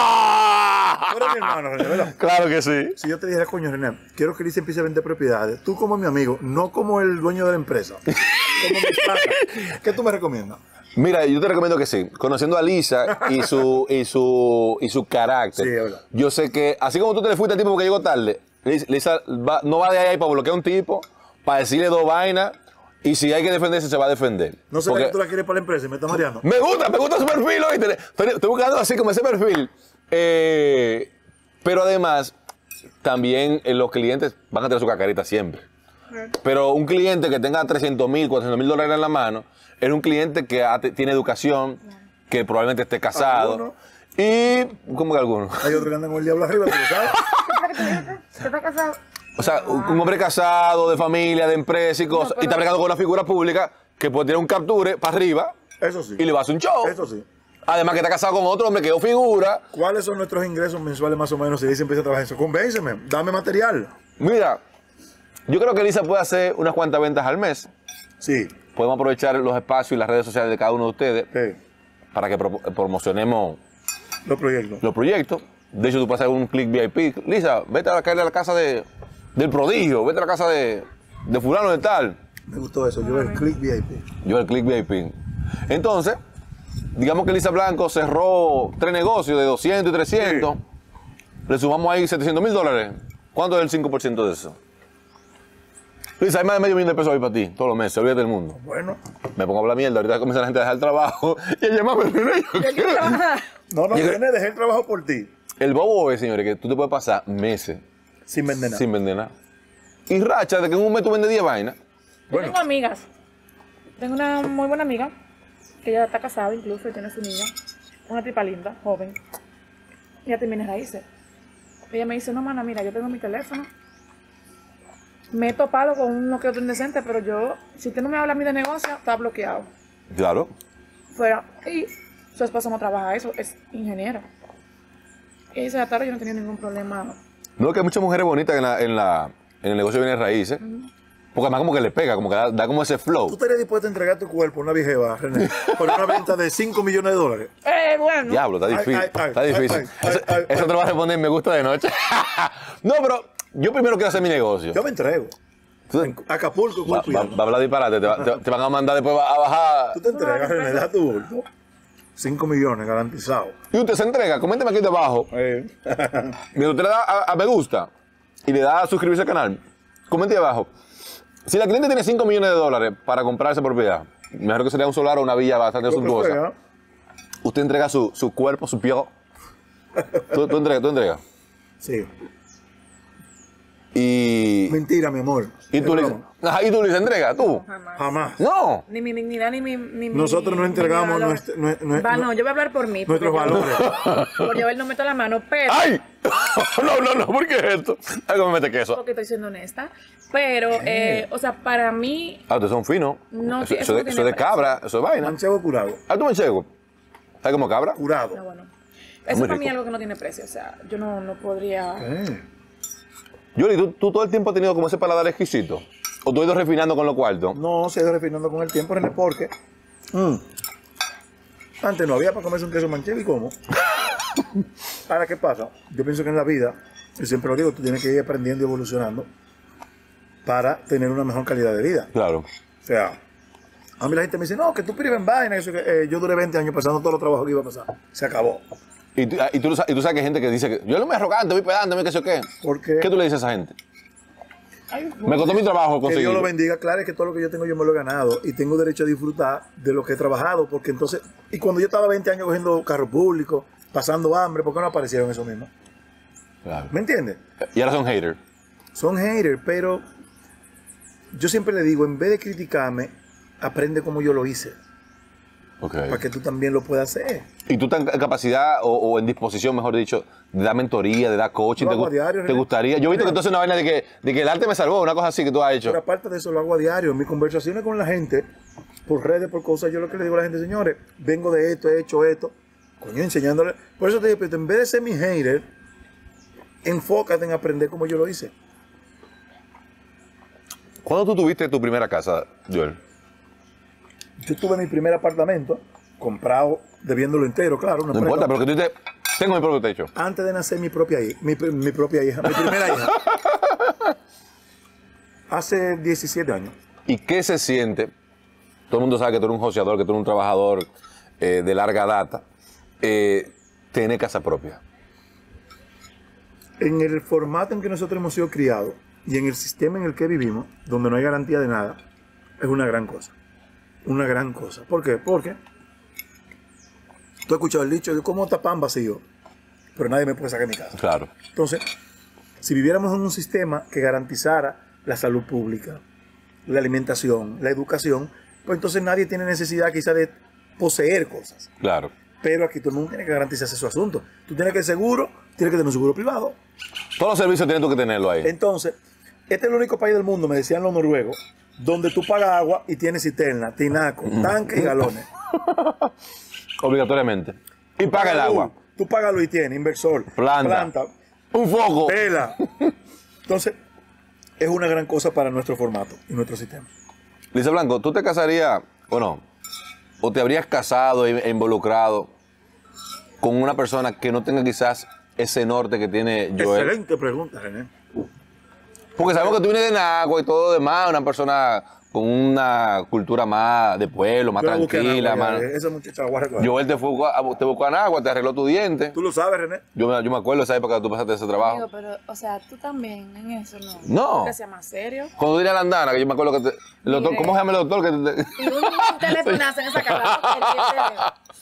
¡Ah! Tú eres mi hermano, René, ¿verdad? Claro que sí. Si yo te dijera, coño, René, quiero que Lisa empiece a vender propiedades, tú como mi amigo, no como el dueño de la empresa, como mi pana, ¿qué tú me recomiendas? Mira, yo te recomiendo que sí. Conociendo a Lisa y su, y su, y su carácter, Sí, es verdad. yo sé que, así como tú te le fuiste al tipo porque llegó tarde, Lisa, Lisa va- no va de ahí para bloquear a un tipo, para decirle dos vainas, y si hay que defenderse, se va a defender. No sé Porque- que tú la quieres para la empresa y me está mareando. Me gusta, me gusta su perfil, ¿oíste? Estoy, estoy buscando así como ese perfil. Eh, pero además, también eh, los clientes van a tener su cacarita siempre. Pero un cliente que tenga trescientos mil, cuatrocientos mil dólares en la mano, es un cliente que ha- tiene educación, que probablemente esté casado. Alguno. Y, ¿cómo que alguno? Hay otro que anda con el diablo arriba, tú lo sabes. ¿Qué está casado? O sea, un un hombre casado, de familia, de empresa y cosas, y está bregando con una figura pública que puede tener un capture para arriba Eso sí. y le va a hacer un show. Eso sí. Además que está casado con otro hombre que es figura. ¿Cuáles son nuestros ingresos mensuales más o menos si Lisa empieza a trabajar en eso? Convénceme, dame material. Mira, yo creo que Lisa puede hacer unas cuantas ventas al mes. Sí, Podemos aprovechar los espacios y las redes sociales de cada uno de ustedes sí. para que pro- promocionemos Los proyectos. los proyectos. De hecho, tú puedes hacer un click V I P. Lisa, vete a caer a la casa de, del prodigio, vete a la casa de, de fulano de tal. Me gustó eso. Yo el click V I P. Yo el click V I P. Entonces, digamos que Lisa Blanco cerró tres negocios de doscientos y trescientos. Le sumamos ahí setecientos mil dólares. ¿Cuánto es el cinco por ciento de eso? Lisa, hay más de medio millón de pesos ahí para ti, todos los meses, olvídate del mundo. Bueno. Me pongo a hablar mierda, ahorita comienza la gente a dejar el trabajo y ella más me viene yo, Yo quiero ¿qué? trabajar. No, no, Y- René, dejé el trabajo por ti. El bobo es, señores, que tú te puedes pasar meses Sin vender nada. sin vender nada. Y racha de que en un mes tú vendes diez vainas. Yo tengo amigas. Tengo una muy buena amiga, que ella está casada incluso y tiene su niña. Una tipa linda, joven. Ella tiene raíces. Ella me dice, no, mana, mira, yo tengo mi teléfono. Me he topado con uno que otro indecente, pero yo, si usted no me habla a mí de negocio, está bloqueado. Claro. Fuera. Y su esposo no trabaja eso, es ingeniero. Y dice, hasta ahora yo no tenía ningún problema. No es que hay muchas mujeres bonitas en, la, en, la, en el negocio de bienes raíces. Porque además como que le pega, como que da, da como ese ¿Tú flow. estarías dispuesto a entregar tu cuerpo a una viejeva, René, por una venta de cinco millones de dólares? Eh, bueno. Diablo, está Ay, difícil. ay, ay, está difícil. ay, ay, eso ay, eso ay. te lo vas a responder en me gusta de noche. No, pero yo primero quiero hacer mi negocio. Yo me entrego. Tú- En Acapulco, Va, cuerpo y va- alma. va a hablar disparate, te, va- te- te van a mandar después a bajar. Tú te entregas, René, da tu bulto. cinco millones garantizados. Y usted se entrega, coménteme aquí debajo. Mira, usted le da a, a me gusta y le da a suscribirse al canal. Comente ahí abajo. Si la cliente tiene cinco millones de dólares para comprar esa propiedad, mejor que sería un solar o una villa bastante Lo que suntuosa, sea. usted entrega su, su cuerpo, su piel. Tú, tú entregas, tú entregas. Sí. Y, Mentira, mi amor. y tú Es le broma. ajá, y tú le entregas, tú. Jamás. Jamás. No. Ni mi dignidad, ni mi... Ni mi- Nosotros no ni entregamos mi valor. nuestro- nue- nue- Va, nue- no, yo voy a hablar por mí. porque Nuestros yo- valores. Por yo él no meto la mano, pero... ¡Ay! No, no, no, ¿por qué esto? Algo me mete queso. Porque estoy siendo honesta. Pero, eh, o sea, para mí... Ah, ustedes son finos. No, eso, eso eso no de, tiene eso de precio. cabra, eso es vaina. Manchego curado. Ah, tú manchego. ¿Sabes cómo cabra? Curado. No, bueno. Muy Eso para mí rico. es algo que no tiene precio. O sea, yo no, no podría... Eh. Yuri, ¿tú, tú todo el tiempo has tenido como ese paladar exquisito? ¿O tú has ido refinando con los cuartos? No, se ha ido refinando con el tiempo, René, porque mm, antes no había para comerse un queso manchego y cómo. Ahora, ¿qué pasa? Yo pienso que en la vida, y siempre lo digo, tú tienes que ir aprendiendo y evolucionando para tener una mejor calidad de vida. Claro. O sea, a mí la gente me dice, no, que tú prives en vaina, eso que, eh, yo duré veinte años pasando todos los trabajos que iba a pasar. Se acabó. Y tú, y, tú, y tú sabes que hay gente que dice que yo no me arrogante, voy pedante, me qué sé yo qué. ¿Por qué? ¿Qué tú le dices a esa gente? Me costó mi trabajo Que conseguirlo. Dios lo bendiga, claro, es que todo lo que yo tengo yo me lo he ganado y tengo derecho a disfrutar de lo que he trabajado, porque entonces, y cuando yo estaba veinte años cogiendo carro público, pasando hambre, ¿por qué no aparecieron eso mismo? Claro. ¿Me entiendes? Y ahora son haters. Son haters, pero yo siempre le digo, en vez de criticarme, aprende como yo lo hice. Ok. Para que tú también lo puedas hacer. ¿Y tú estás en capacidad o, o en disposición, mejor dicho, de dar mentoría, de dar coaching? Lo ¿Te, hago gu- a diario, ¿Te René. gustaría? Yo he visto que entonces una vaina de que, de que el arte me salvó, una cosa así que tú has hecho. Pero aparte de eso, lo hago a diario. En mis conversaciones con la gente, por redes, por cosas, yo lo que le digo a la gente, señores, vengo de esto, he hecho esto. Coño, enseñándole. Por eso te digo, pero en vez de ser mi hater, enfócate en aprender como yo lo hice. ¿Cuándo tú tuviste tu primera casa, Joel? Yo tuve mi primer apartamento, comprado, debiéndolo entero, claro. No importa, pero que tú dices, tengo mi propio techo. Antes de nacer mi propia hija, mi, pri- mi propia hija, mi primera hija. Hace diecisiete años. ¿Y qué se siente? Todo el mundo sabe que tú eres un joseador, que tú eres un trabajador eh, de larga data. Eh, tener casa propia. En el formato en que nosotros hemos sido criados y en el sistema en el que vivimos, donde no hay garantía de nada, es una gran cosa. Una gran cosa. ¿Por qué? Porque tú has escuchado el dicho de cómo está pan vacío, pero nadie me puede sacar de mi casa. Claro. Entonces, si viviéramos en un sistema que garantizara la salud pública, la alimentación, la educación, pues entonces nadie tiene necesidad quizá de poseer cosas. Claro. Pero aquí todo el mundo tiene que garantizarse su asunto. Tú tienes que ser seguro, tienes que tener un seguro privado. Todos los servicios tienes tú que tenerlo ahí. Entonces, este es el único país del mundo, me decían los noruegos, donde tú pagas agua y tienes cisterna, tinaco, tanque y galones. Obligatoriamente. Y paga el agua. Tú pagas lo y tienes, inversor, Planta. planta, Un foco. tela. Entonces, es una gran cosa para nuestro formato y nuestro sistema. Lisa Blanco, ¿tú te casarías o no? ¿O te habrías casado e involucrado con una persona que no tenga quizás ese norte que tiene Joel? Excelente pregunta, René. Porque sabemos que tú vienes de Nagua y todo lo demás, una persona con una cultura más de pueblo, más Yo la busqué en tranquila. agua, Más... ya, Esa muchacha la voy a recoger. Joel te buscó, a- te buscó a Nagua, te arregló tu diente. Tú lo sabes, René. Yo me, yo me acuerdo de esa época que tú pasaste ese trabajo. Amigo, pero, o sea, tú también en eso, ¿no? No. Que sea más serio. Cuando vine a la andana, que yo me acuerdo que te, el doctor, Mire. ¿cómo se llama el doctor? Que te- Y un, un telefonazo en esa casa. el diente-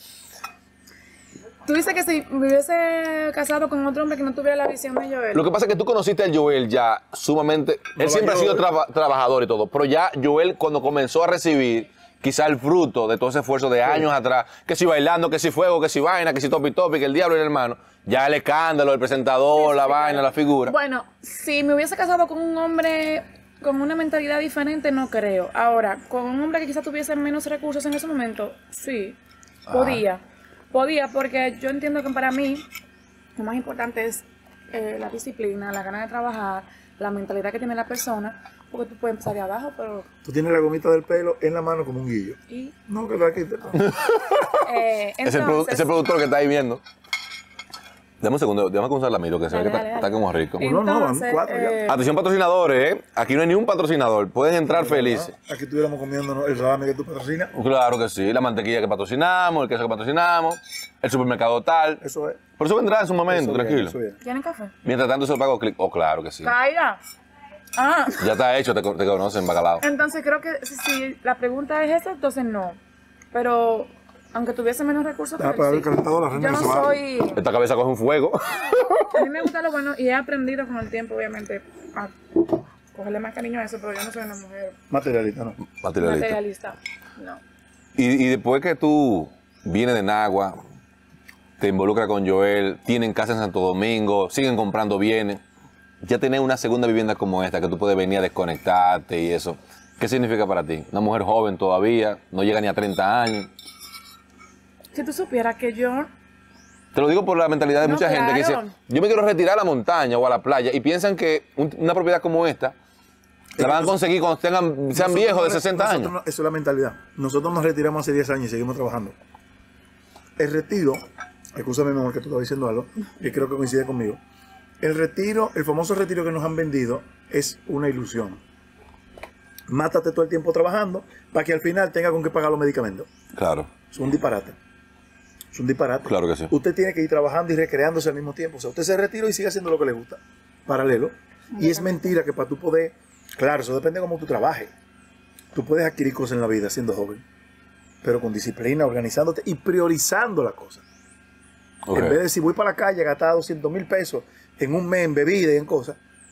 Tú dices que si me hubiese casado con otro hombre que no tuviera la visión de Joel. Lo que pasa es que tú conociste a Joel ya sumamente... Él Nueva siempre ha sido York. traba- trabajador y todo, pero ya Joel cuando comenzó a recibir quizá el fruto de todo ese esfuerzo de años atrás, que si bailando, que si fuego, que si vaina, que si topi topi, que el diablo y el hermano, ya el escándalo, el presentador, Sí, sí, la sí, vaina, claro. la figura. Bueno, si me hubiese casado con un hombre con una mentalidad diferente, no creo. Ahora, con un hombre que quizás tuviese menos recursos en ese momento, sí, podía. Podía, porque yo entiendo que para mí lo más importante es eh, la disciplina, la ganas de trabajar, la mentalidad que tiene la persona, porque tú puedes empezar de abajo, pero... Tú tienes la gomita del pelo en la mano como un guillo. Y, No, que la quite. eh, es, el produ- entonces, es el productor que está ahí viendo. Dame un segundo, déjame usar la miro, que se ve que Dale, está, dale, está dale. como rico. Uno no, van entonces, cuatro ya. eh, Atención patrocinadores, ¿eh? Aquí no hay ni un patrocinador, pueden entrar felices. Aquí estuviéramos comiendo el salami que tú patrocinas. Claro que sí, la mantequilla que patrocinamos, el queso que patrocinamos, el supermercado tal. Eso es. Por eso vendrá en su momento, Eso bien, tranquilo. eso bien. ¿Tienen café? Mientras tanto se lo pago clic. Oh, claro que sí. Caiga. Ah, Ya está hecho, te, te conocen, bacalao. entonces creo que si, si la pregunta es esa, entonces no. Pero aunque tuviese menos recursos, Ah, pero para sí. el calentador, la Yo reina no se va. soy... Esta cabeza coge un fuego. A mí me gusta lo bueno y he aprendido con el tiempo, obviamente, a cogerle más cariño a eso, pero yo no soy una mujer Materialista, ¿no? Materialista. materialista. No. Y, y después que tú vienes de Nagua, te involucras con Joel, tienen casa en Santo Domingo, siguen comprando bienes, ya tenés una segunda vivienda como esta, que tú puedes venir a desconectarte y eso. ¿Qué significa para ti? Una mujer joven todavía, no llega ni a treinta años. Si tú supieras que yo... Te lo digo por la mentalidad de No, mucha gente que dice, claro. yo me quiero retirar a la montaña o a la playa y piensan que un- una propiedad como esta la van a conseguir cuando tengan, sean Nosotros viejos de no- sesenta nosotros años. no- eso es la mentalidad. Nosotros nos retiramos hace diez años y seguimos trabajando. El retiro, escúchame, mi amor, que tú estabas diciendo algo, que creo que coincide conmigo. El retiro, el famoso retiro que nos han vendido, es una ilusión. Mátate todo el tiempo trabajando para que al final tenga con qué pagar los medicamentos. Claro, Es un disparate. Es un disparate. Claro que sí. Usted tiene que ir trabajando y recreándose al mismo tiempo. O sea, usted se retira y sigue haciendo lo que le gusta. Paralelo. Y es mentira que para tú poder... Claro, eso depende de cómo tú trabajes. Tú puedes adquirir cosas en la vida siendo joven. Pero con disciplina, organizándote y priorizando la cosa. ok. En vez de si voy para la calle a gastar doscientos mil pesos en un mes en bebida y en cosas,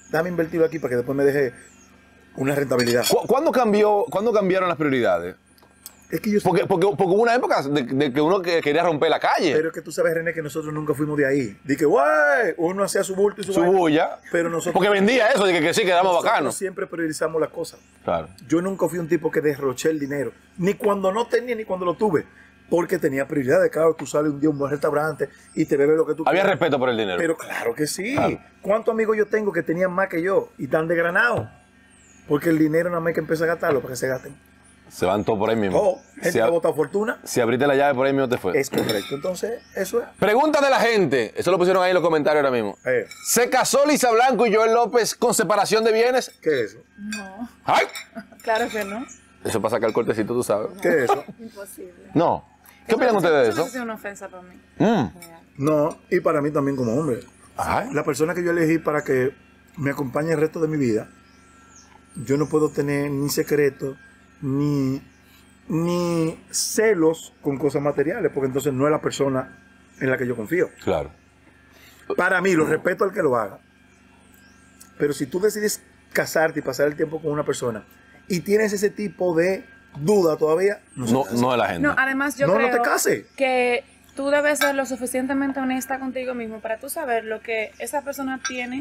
Dame invertirlo aquí para que después me deje una rentabilidad. ¿Cu- ¿Cuándo, cambió, ¿Cuándo cambiaron las prioridades? Es que yo Porque, porque, porque hubo una época de, de que uno que- quería romper la calle. Pero es que tú sabes, René, que nosotros nunca fuimos de ahí. De que, güey, uno hacía su bulto y su, su vaina, bulla. Pero nosotros, Porque vendía eso, de que, que sí, que éramos nosotros bacanos. siempre priorizamos las cosas. Claro. Yo nunca fui un tipo que derroché el dinero. Ni cuando no tenía, ni cuando lo tuve. Porque tenía prioridades. Claro, tú sales un día a un buen restaurante y te bebes lo que tú Había quieras. respeto por el dinero. Pero claro que sí. Claro. ¿Cuántos amigos yo tengo que tenían más que yo y están desgranados? Porque el dinero nada más hay que empezar a gastarlo para que se gasten. Se van todos por ahí mismo. Oh, gente si, que ha ab- botado fortuna. si abriste la llave por ahí mismo te fue. Es correcto. Entonces, eso es. Pregunta de la gente. Eso lo pusieron ahí en los comentarios ahora mismo. Eh, ¿Se casó Lisa Blanco y Joel López con separación de bienes? ¿Qué es eso? No, ¡Ay! claro que no. Eso para sacar el cortecito, tú sabes. ¿Qué es eso? Imposible. No. ¿Qué opinan ustedes de Eso eso? es una ofensa para mí. Mm. No, y para mí también como hombre. Ay. La persona que yo elegí para que me acompañe el resto de mi vida, yo no puedo tener ni secretos, ni, ni celos con cosas materiales, porque entonces no es la persona en la que yo confío. Claro. Para mí, lo respeto al que lo haga. Pero si tú decides casarte y pasar el tiempo con una persona y tienes ese tipo de duda todavía, no se No, case. no es la gente. No, además yo No, no creo te cases. que tú debes ser lo suficientemente honesta contigo mismo para tú saber lo que esa persona tiene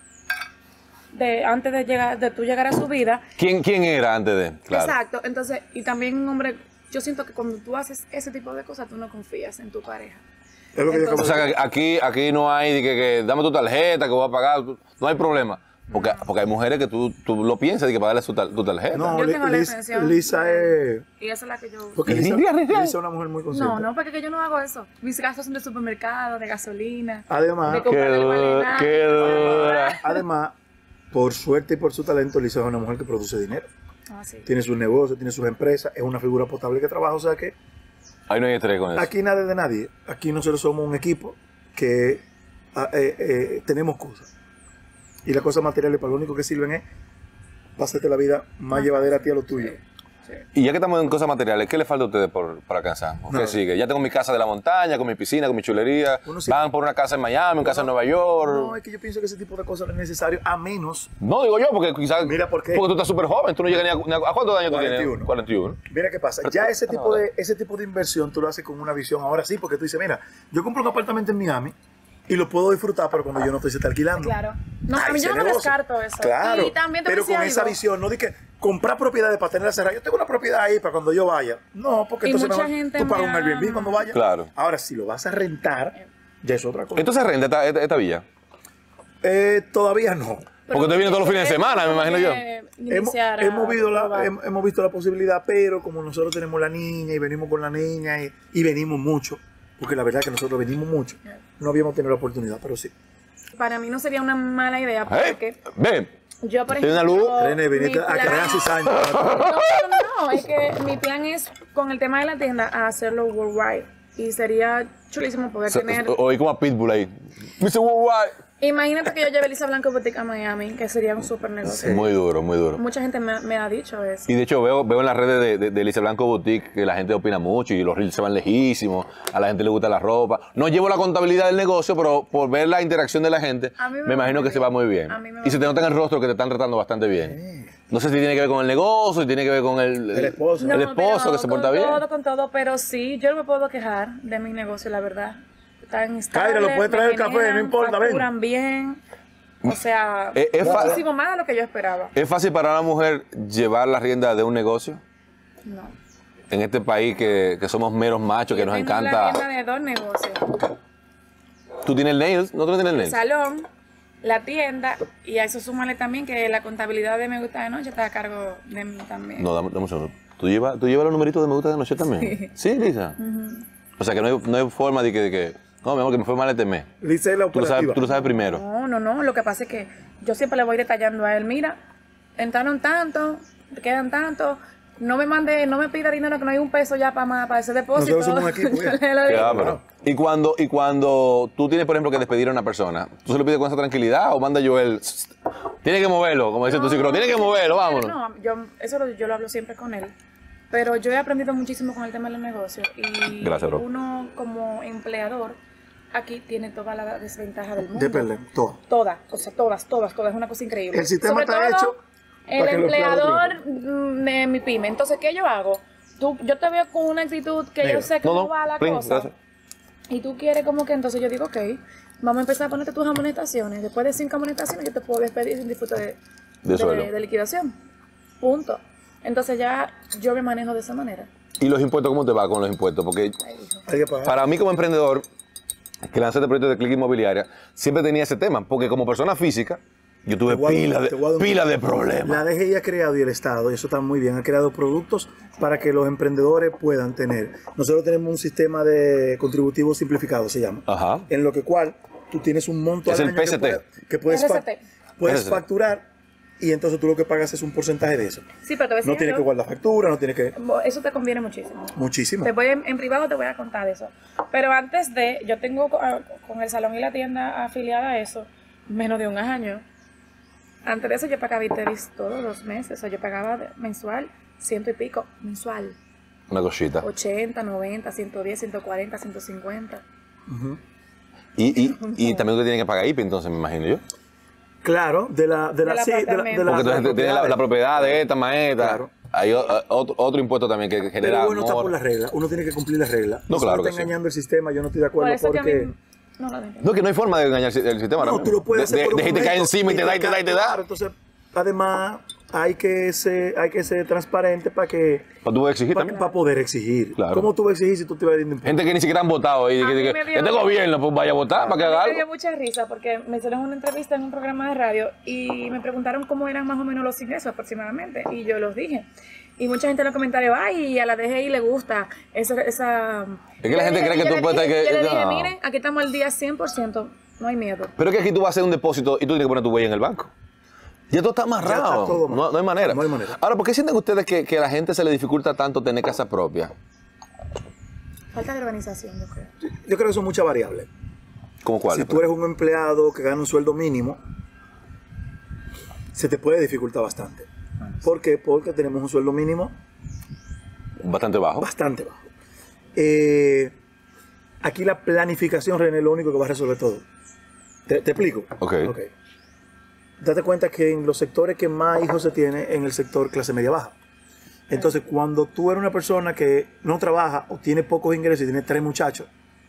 de antes de llegar, de tú llegar a su vida. ¿Quién, ¿Quién era antes de? Claro. Exacto. Entonces, y también un hombre, yo siento que cuando tú haces ese tipo de cosas, tú no confías en tu pareja. Es lo que yo acabo O de sea, que aquí, aquí no hay de que, que dame tu tarjeta que voy a pagar. No hay problema. Porque, porque hay mujeres que tú, tú lo piensas de que para darle su tar- tu tarjeta. No, Yo Li- tengo la Lis- intención. Lisa es... Y esa es la que yo... Porque Lisa, Lisa es una mujer muy consciente. No, no, porque que yo no hago eso. Mis gastos son de supermercado, de gasolina. Además, de Qué comprar el dura, balena. qué dura. además, por suerte y por su talento, Lisa es una mujer que produce dinero. Ah, sí. Tiene sus negocios, tiene sus empresas, es una figura potable que trabaja. O sea que Ahí no hay estrés con eso. aquí nada es de nadie. Aquí nosotros somos un equipo que ah, eh, eh, tenemos cosas. Y las cosas materiales para lo único que sirven es pasarte la vida más llevadera a ti a lo tuyo. Y ya que estamos en cosas materiales, ¿qué le falta a ustedes por, para alcanzar? ¿O Nada. ¿Qué sigue? Ya tengo mi casa de la montaña, con mi piscina, con mi chulería. Uno sí. Van por una casa en Miami, una casa en Nueva York. No, es que yo pienso que ese tipo de cosas no es necesario, a menos... No, digo yo, porque quizás. Mira, ¿por qué? Porque tú estás súper joven, tú no llegas ni a, ni a- ¿a cuántos años cuarenta y tú uno. tienes? cuarenta y uno. Mira qué pasa. Ya ese tipo de ese tipo de inversión tú lo haces con una visión ahora sí, porque tú dices, mira, yo compro un apartamento en Miami y lo puedo disfrutar, pero cuando yo no estoy se está alquilando. Claro. No, a Ay, mí yo ese no negocio. descarto eso. Claro. Y también te pero voy a con decir esa algo. visión, no de que comprar propiedades para tenerla cerrada. Yo tengo una propiedad ahí para cuando yo vaya. No, porque Y entonces mucha mejor gente tú pagas me un Airbnb ha- cuando vayas. Claro. Ahora, si lo vas a rentar, ya es otra cosa. Entonces renta esta, esta, esta villa. Eh, todavía no. Porque usted viene todos los fines de semana, me imagino yo. Hemos, hemos, visto la, hem- hemos visto la posibilidad, pero como nosotros tenemos la niña y venimos con la niña y, y venimos mucho, porque la verdad es que nosotros venimos mucho, no habíamos tenido la oportunidad, pero sí. Para mí no sería una mala idea ¿Eh? porque Ven. yo, por ¿Tiene ejemplo... una luz? René, viniste mi a plan- crear cizaña. No, no, no, es que mi plan es con el tema de la tienda a hacerlo worldwide y sería chulísimo poder tener... Oí como a Pitbull ahí. Mister Worldwide. Imagínate que yo lleve Lisa Blanco Boutique a Miami, que sería un súper negocio. Muy duro, muy duro. Mucha gente me, me ha dicho eso. Y de hecho veo, veo en las redes de, de, de Lisa Blanco Boutique que la gente opina mucho y los reels se van lejísimos, a la gente le gusta la ropa. No llevo la contabilidad del negocio, pero por ver la interacción de la gente, A mí me me va imagino muy que se va bien. muy bien. A mí me va Y se te muy nota en el rostro que te están tratando bastante bien. No sé si tiene que ver con el negocio, si tiene que ver con el, El esposo. el esposo pero que se con porta bien. todo, con todo, pero sí, yo no me puedo quejar de mi negocio, la verdad. Están estables, Kaira, ¿lo puedes me traer el café? generan, No importa, ven. facturan bien. O sea, Es- es fa- muchísimo más de lo que yo esperaba. ¿Es fácil para una mujer llevar la rienda de un negocio? No. En este país que, que somos meros machos, que Yo nos tengo la encanta. tienda de dos negocios. ¿Tú tienes el nails? ¿No tú no tienes el El nails? salón, la tienda, y a eso súmale también que la contabilidad de Me Gusta de Noche está a cargo de mí también. No, dame, dame un segundo. ¿Tú llevas, ¿Tú llevas los numeritos de me gusta de noche también? Sí, Lisa. O sea que no hay, no hay forma de que, de que, no, mi amor, que me fue mal este mes. Lisa es la Tú lo, sabes, operativa. tú lo sabes primero. No, no, no. Lo que pasa es que yo siempre le voy detallando a él, mira, entraron tanto, te quedan tanto, no me mande, no me pida dinero que no hay un peso ya para para ese depósito. Nosotros somos un equipo, Yo ya. le digo. Ya, pero- y, cuando, y cuando tú tienes, por ejemplo, que despedir a una persona, ¿tú se lo pides con esa tranquilidad o manda Joel? Tiene que moverlo, como dice tu psicólogo, tiene que moverlo, vámonos. No, yo, eso lo, yo lo hablo siempre con él. Pero yo he aprendido muchísimo con el tema de los negocios. Y Gracias, bro. uno como empleador aquí tiene toda la desventaja del mundo. De perder, todo. Todas, o sea, todas, todas, todas. Es una cosa increíble. El sistema Sobre está todo, hecho el para que los empleador empleados mm, de mi pyme. Entonces, ¿qué yo hago? Tú, yo te veo con una actitud que Mira, yo sé cómo no, no, va la please, cosa. gracias. Y tú quieres como que entonces yo digo, ok, vamos a empezar a ponerte tus amonestaciones. Después de cinco amonestaciones yo te puedo despedir sin disfrute de, De sueldo. de, de liquidación. Punto. Entonces ya yo me manejo de esa manera. ¿Y los impuestos cómo te va con los impuestos? Porque Hay que pagar. para mí como emprendedor, que lancé este proyecto de Click Inmobiliaria, siempre tenía ese tema, porque como persona física, yo tuve Te voy a- pila de, te voy a dar un- pila de La problemas. D G I ha creado, y el Estado, y eso está muy bien, ha creado productos para que los emprendedores puedan tener. Nosotros tenemos un sistema de contributivo simplificado, se llama. Ajá. En lo que cual tú tienes un monto Es al el año P S T. que, pueda- que puedes, R fa- S T. puedes R S T. facturar, y entonces tú lo que pagas es un porcentaje de eso. Sí, pero te voy a decir No tienes que algo. guardar factura, no tienes que... Eso te conviene muchísimo. Muchísimo. Te voy en, en privado te voy a contar eso. Pero antes de, yo tengo co- a- con el salón y la tienda afiliada a eso, menos de un año. Antes de eso yo pagaba Iteris todos los meses. O sea, yo pagaba de- mensual, ciento y pico, mensual. Una cosita. ochenta, noventa, ciento diez, ciento cuarenta, ciento cincuenta. Y, y, y también tú tienes que pagar I P, entonces me imagino yo. Claro, de la... De la, Del sí, de la, de apartamento. la- Porque de entonces tienes la, la propiedad de esta, maestra. Claro. Hay o- otro, otro impuesto también que genera Pero bueno, está amor. por las reglas. Uno tiene que cumplir las reglas. No, Eso claro está que sí. engañando el sistema, yo no estoy de Por acuerdo eso que a porque... mí... No lo No, que no hay forma de engañar el si- el sistema. No, ahora tú lo mismo. puedes De- hacer por de- un de- te cae momento encima y te da y te da y te da. Claro, entonces, además, hay que ser, hay que ser transparente para que Pues tú puedes exigir para, también. poder exigir. Claro. ¿Cómo tú vas a exigir si tú te vas a ir de impuestos? Gente que ni siquiera han votado ahí. A Que, mí que- me dio- este gobierno, pues vaya a votar para que haga A mí me dio algo. mucha risa porque me hicieron una entrevista en un programa de radio y me preguntaron cómo eran más o menos los ingresos aproximadamente y yo los dije. Y mucha gente en los comentarios, ay, a la D G I le gusta esa... esa... Es que la gente cree que Yo tú le puedes dije- estar que- Yo le dije, no. miren, aquí estamos al día cien por ciento, no hay miedo. Pero es que aquí tú vas a hacer un depósito y tú tienes que poner tu huella en el banco. Ya todo está amarrado. Ya está todo mal. no, no hay manera. No hay manera. Ahora, ¿por qué sienten ustedes que, que a la gente se le dificulta tanto tener casa propia? Falta de organización, yo creo. Yo creo que son muchas variables. ¿Cómo cuál? Si tú eres un empleado que gana un sueldo mínimo, se te puede dificultar bastante. ¿Por qué? Porque tenemos un sueldo mínimo Bastante bajo. bastante bajo. Eh, aquí la planificación, René, es lo único que va a resolver todo. ¿Te, te explico? Ok. Date cuenta que en los sectores que más hijos se tiene, en el sector clase media baja. Entonces, cuando tú eres una persona que no trabaja o tiene pocos ingresos y tiene tres muchachos,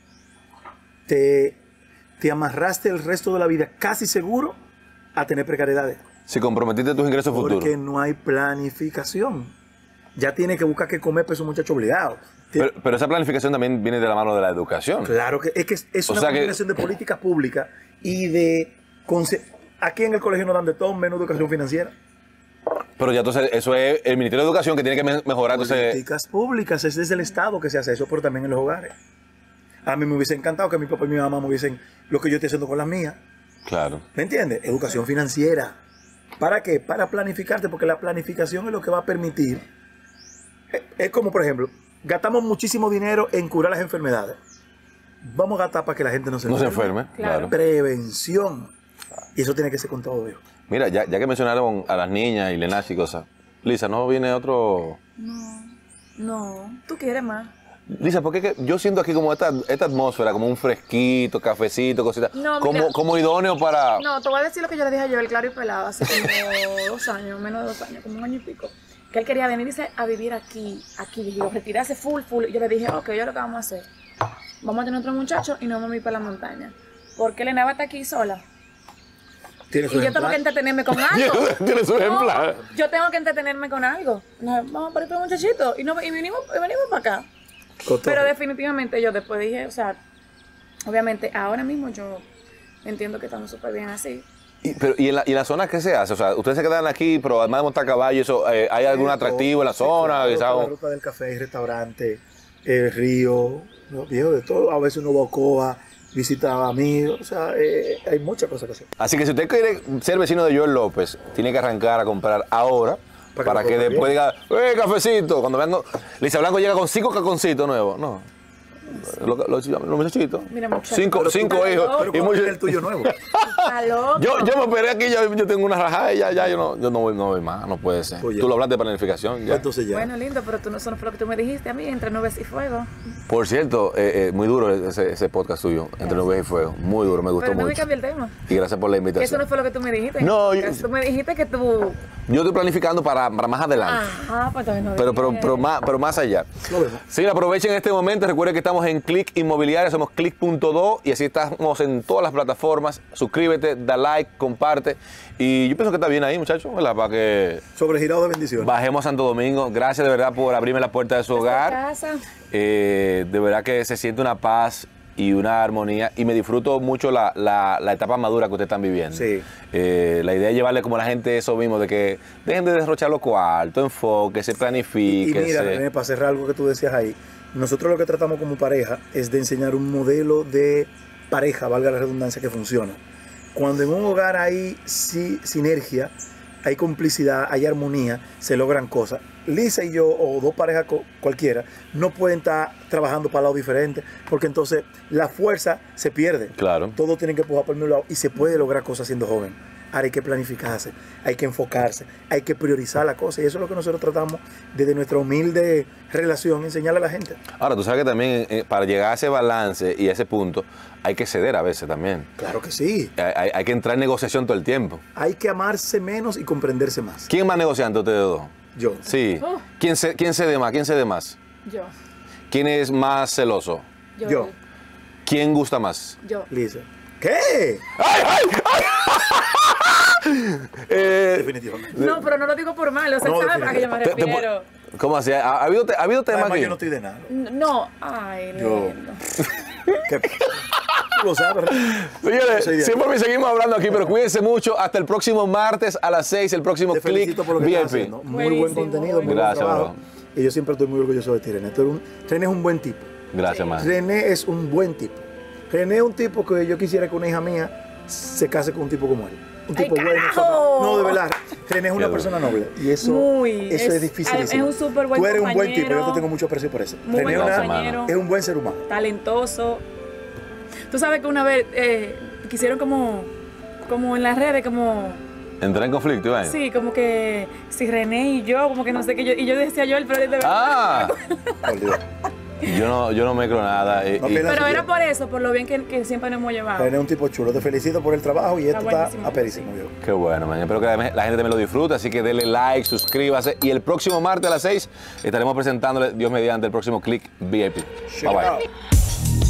te, te amarraste el resto de la vida casi seguro a tener precariedades. Si comprometiste tus ingresos Porque futuros. no hay planificación. Ya tienes que buscar qué comer, pero es un muchacho obligado. Te- Pero, pero esa planificación también viene de la mano de la educación. Claro que es que es, es O una sea que- combinación de políticas públicas y de... conse- Aquí en el colegio nos dan de todo menos educación financiera. Pero ya entonces eso es el Ministerio de Educación que tiene que me- mejorar. Entonces, Políticas públicas, es desde el Estado que se hace eso, pero también en los hogares. A mí me hubiese encantado que mi papá y mi mamá me hubiesen lo que yo estoy haciendo con las mías. claro. ¿Me entiendes? Educación financiera. ¿Para qué? Para planificarte, porque la planificación es lo que va a permitir. Es, es como, por ejemplo, gastamos muchísimo dinero en curar las enfermedades. Vamos a gastar para que la gente no se No se enferme. enferme. Claro. Claro. Prevención. Y eso tiene que ser con todo, viejo. Mira, ya, ya que mencionaron a las niñas y Lenache y cosas. Lisa, ¿no viene otro...? No, no, tú quieres más. Lisa, porque es que yo siento aquí como esta, esta atmósfera, como un fresquito, cafecito, cositas, No, como, mira. como idóneo para... No, te voy a decir lo que yo le dije a Joel Claro y Pelado hace como dos años, menos de dos años, como un año y pico. Que él quería venirse a vivir aquí, aquí, y lo retirarse full, full. Y yo le dije, ok, yo lo que vamos a hacer. Vamos a tener otro muchacho y nos vamos a ir para la montaña. Porque Elena va a estar aquí sola. Tiene Y su yo tengo ejemplar. que entretenerme con algo. Tiene su ejemplar. No, yo tengo que entretenerme con algo. Nos vamos para otro muchachito. Y, no, y venimos, y venimos para acá. Cotorra. Pero definitivamente yo después dije, o sea, obviamente ahora mismo yo entiendo que estamos súper bien así. Y, pero, ¿y en la, y en la zona qué se hace? O sea, ustedes se quedan aquí, pero además de montar caballo, eso, eh, ¿hay algún atractivo en la Sí, zona? claro, Quizás por la un- ruta del café, restaurante, el río, los viejos de todo. A veces uno va a Ocoa, visita amigos. O sea, eh, hay muchas cosas que hacer. Así que si usted quiere ser vecino de Joel López, tiene que arrancar a comprar ahora Para para, que que, lo compre después diga, ¡eh, cafecito! Cuando vengo, Lisa Blanco llega con cinco caconcitos nuevos. No. Los, los- los muchachitos. Mira, muchacho. Cinco, Pero cinco tú- hijos. Pero y ¿cuál muchos- es el tuyo nuevo? Está loco. Yo, yo me operé aquí, yo, yo tengo una rajada y ya, ya yo, no, yo no, voy, no voy más, no puede ser. Pues ya. Tú lo hablaste de planificación. Ya. Entonces ya. Bueno, lindo, pero tú no, eso no fue lo que tú me dijiste a mí, entre nubes y fuego. Por cierto, eh, eh, muy duro ese, ese podcast tuyo, Entre Nubes y Fuego. Muy duro, me gustó Pero no me mucho. cambié el tema. Y gracias por la Que eso invitación. no fue lo que tú me dijiste. No, yo- Tú me dijiste que tú... Yo estoy planificando para, para más adelante. Ah, pues entonces no Pero, pero, dije. pero, más, pero más allá. Lo vemos. Sí, aprovechen este momento. Recuerden que estamos en Click Inmobiliaria, somos click punto do y así estamos en todas las plataformas. Suscríbete, da like, comparte. Y yo pienso que está bien ahí, muchachos, ¿verdad? Para que Sobregirado de bendiciones. bajemos a Santo Domingo. Gracias de verdad por abrirme la puerta de su Esta hogar. casa. Eh, de verdad que se siente una paz y una armonía y me disfruto mucho la, la- la etapa madura que ustedes están viviendo. Sí. Eh, la idea es llevarle como a la gente eso mismo, de que dejen de derrochar los cuartos, enfoque, se Y planifique. mira, René, para cerrar algo que tú decías ahí, nosotros lo que tratamos como pareja es de enseñar un modelo de pareja, valga la redundancia, que funciona. Cuando en un hogar hay sí, sinergia, hay complicidad, hay armonía, se logran cosas. Lisa y yo, o dos parejas co- cualquiera, no pueden estar trabajando para lados diferentes, porque entonces la fuerza se pierde. Claro. Todos tienen que empujar por el mismo lado y se puede lograr cosas siendo joven. Ahora hay que planificarse, hay que enfocarse, hay que priorizar la cosa. Y eso es lo que nosotros tratamos desde nuestra humilde relación, enseñarle a la gente. Ahora, tú sabes que también eh, para llegar a ese balance y a ese punto hay que ceder a veces también. Claro que sí. Hay, hay- hay que entrar en negociación todo el tiempo. Hay que amarse menos y comprenderse más. ¿Quién más negociante ustedes dos? Yo. Sí. Oh. ¿Quién, ce- ¿Quién cede más? ¿Quién cede más? Yo. ¿Quién es más celoso? Yo. Yo. ¿Quién gusta más? Yo. Lisa. ¿Qué? ¡Ay, ay, ay! Eh, Definitivamente. No, pero no lo digo por mal, o sea, No, ¿sabes a qué yo me te- te- refiero? ¿Cómo así? ¿Ha, ha habido, te- ha habido temas Además, aquí? yo no estoy de nada. No, ay, Yo. lindo. ¿Qué? Tú lo sabes. Señores, Soy de- siempre seguimos hablando aquí, pero cuídense mucho. Hasta el próximo martes a las seis, el próximo Te Click felicito por lo que V I estás P. haciendo. Muy buen Buenísimo. contenido, muy buen Gracias, trabajo. Y yo siempre estoy muy orgulloso de ti, René. Tú eres un- René es un buen tipo. Gracias, man. René es un buen tipo. René es un tipo que yo quisiera que una hija mía se case con un tipo como él. Un ¡Ay, tipo bueno. carajo! No, de verdad. René es una Qué persona noble. Y eso, Muy. eso es, Es- difícil. es un súper buen Tú eres un buen compañero. tipo. Yo te tengo mucho aprecio por eso. Muy René buen es una- compañero. es un buen ser humano. Talentoso. Tú sabes que una vez eh, quisieron como, como en las redes, como, Entré en conflicto, Iván. sí, como que si René y yo, como que no sé qué, yo, y yo decía yo, pero de verdad. Ah, Olvídate. yo no, yo no mezclo nada. y- No y- pierdas- Pero era por eso, por lo bien que, que siempre nos hemos llevado. René es un tipo chulo. Te felicito por el trabajo y esto está buenísimo. aperísimo, viejo. Qué bueno, man. Espero que la, la gente también lo disfrute, así que denle like, suscríbase. Y el próximo martes a las seis estaremos presentándole, Dios mediante, el próximo Click V I P. Check Bye it bye. out.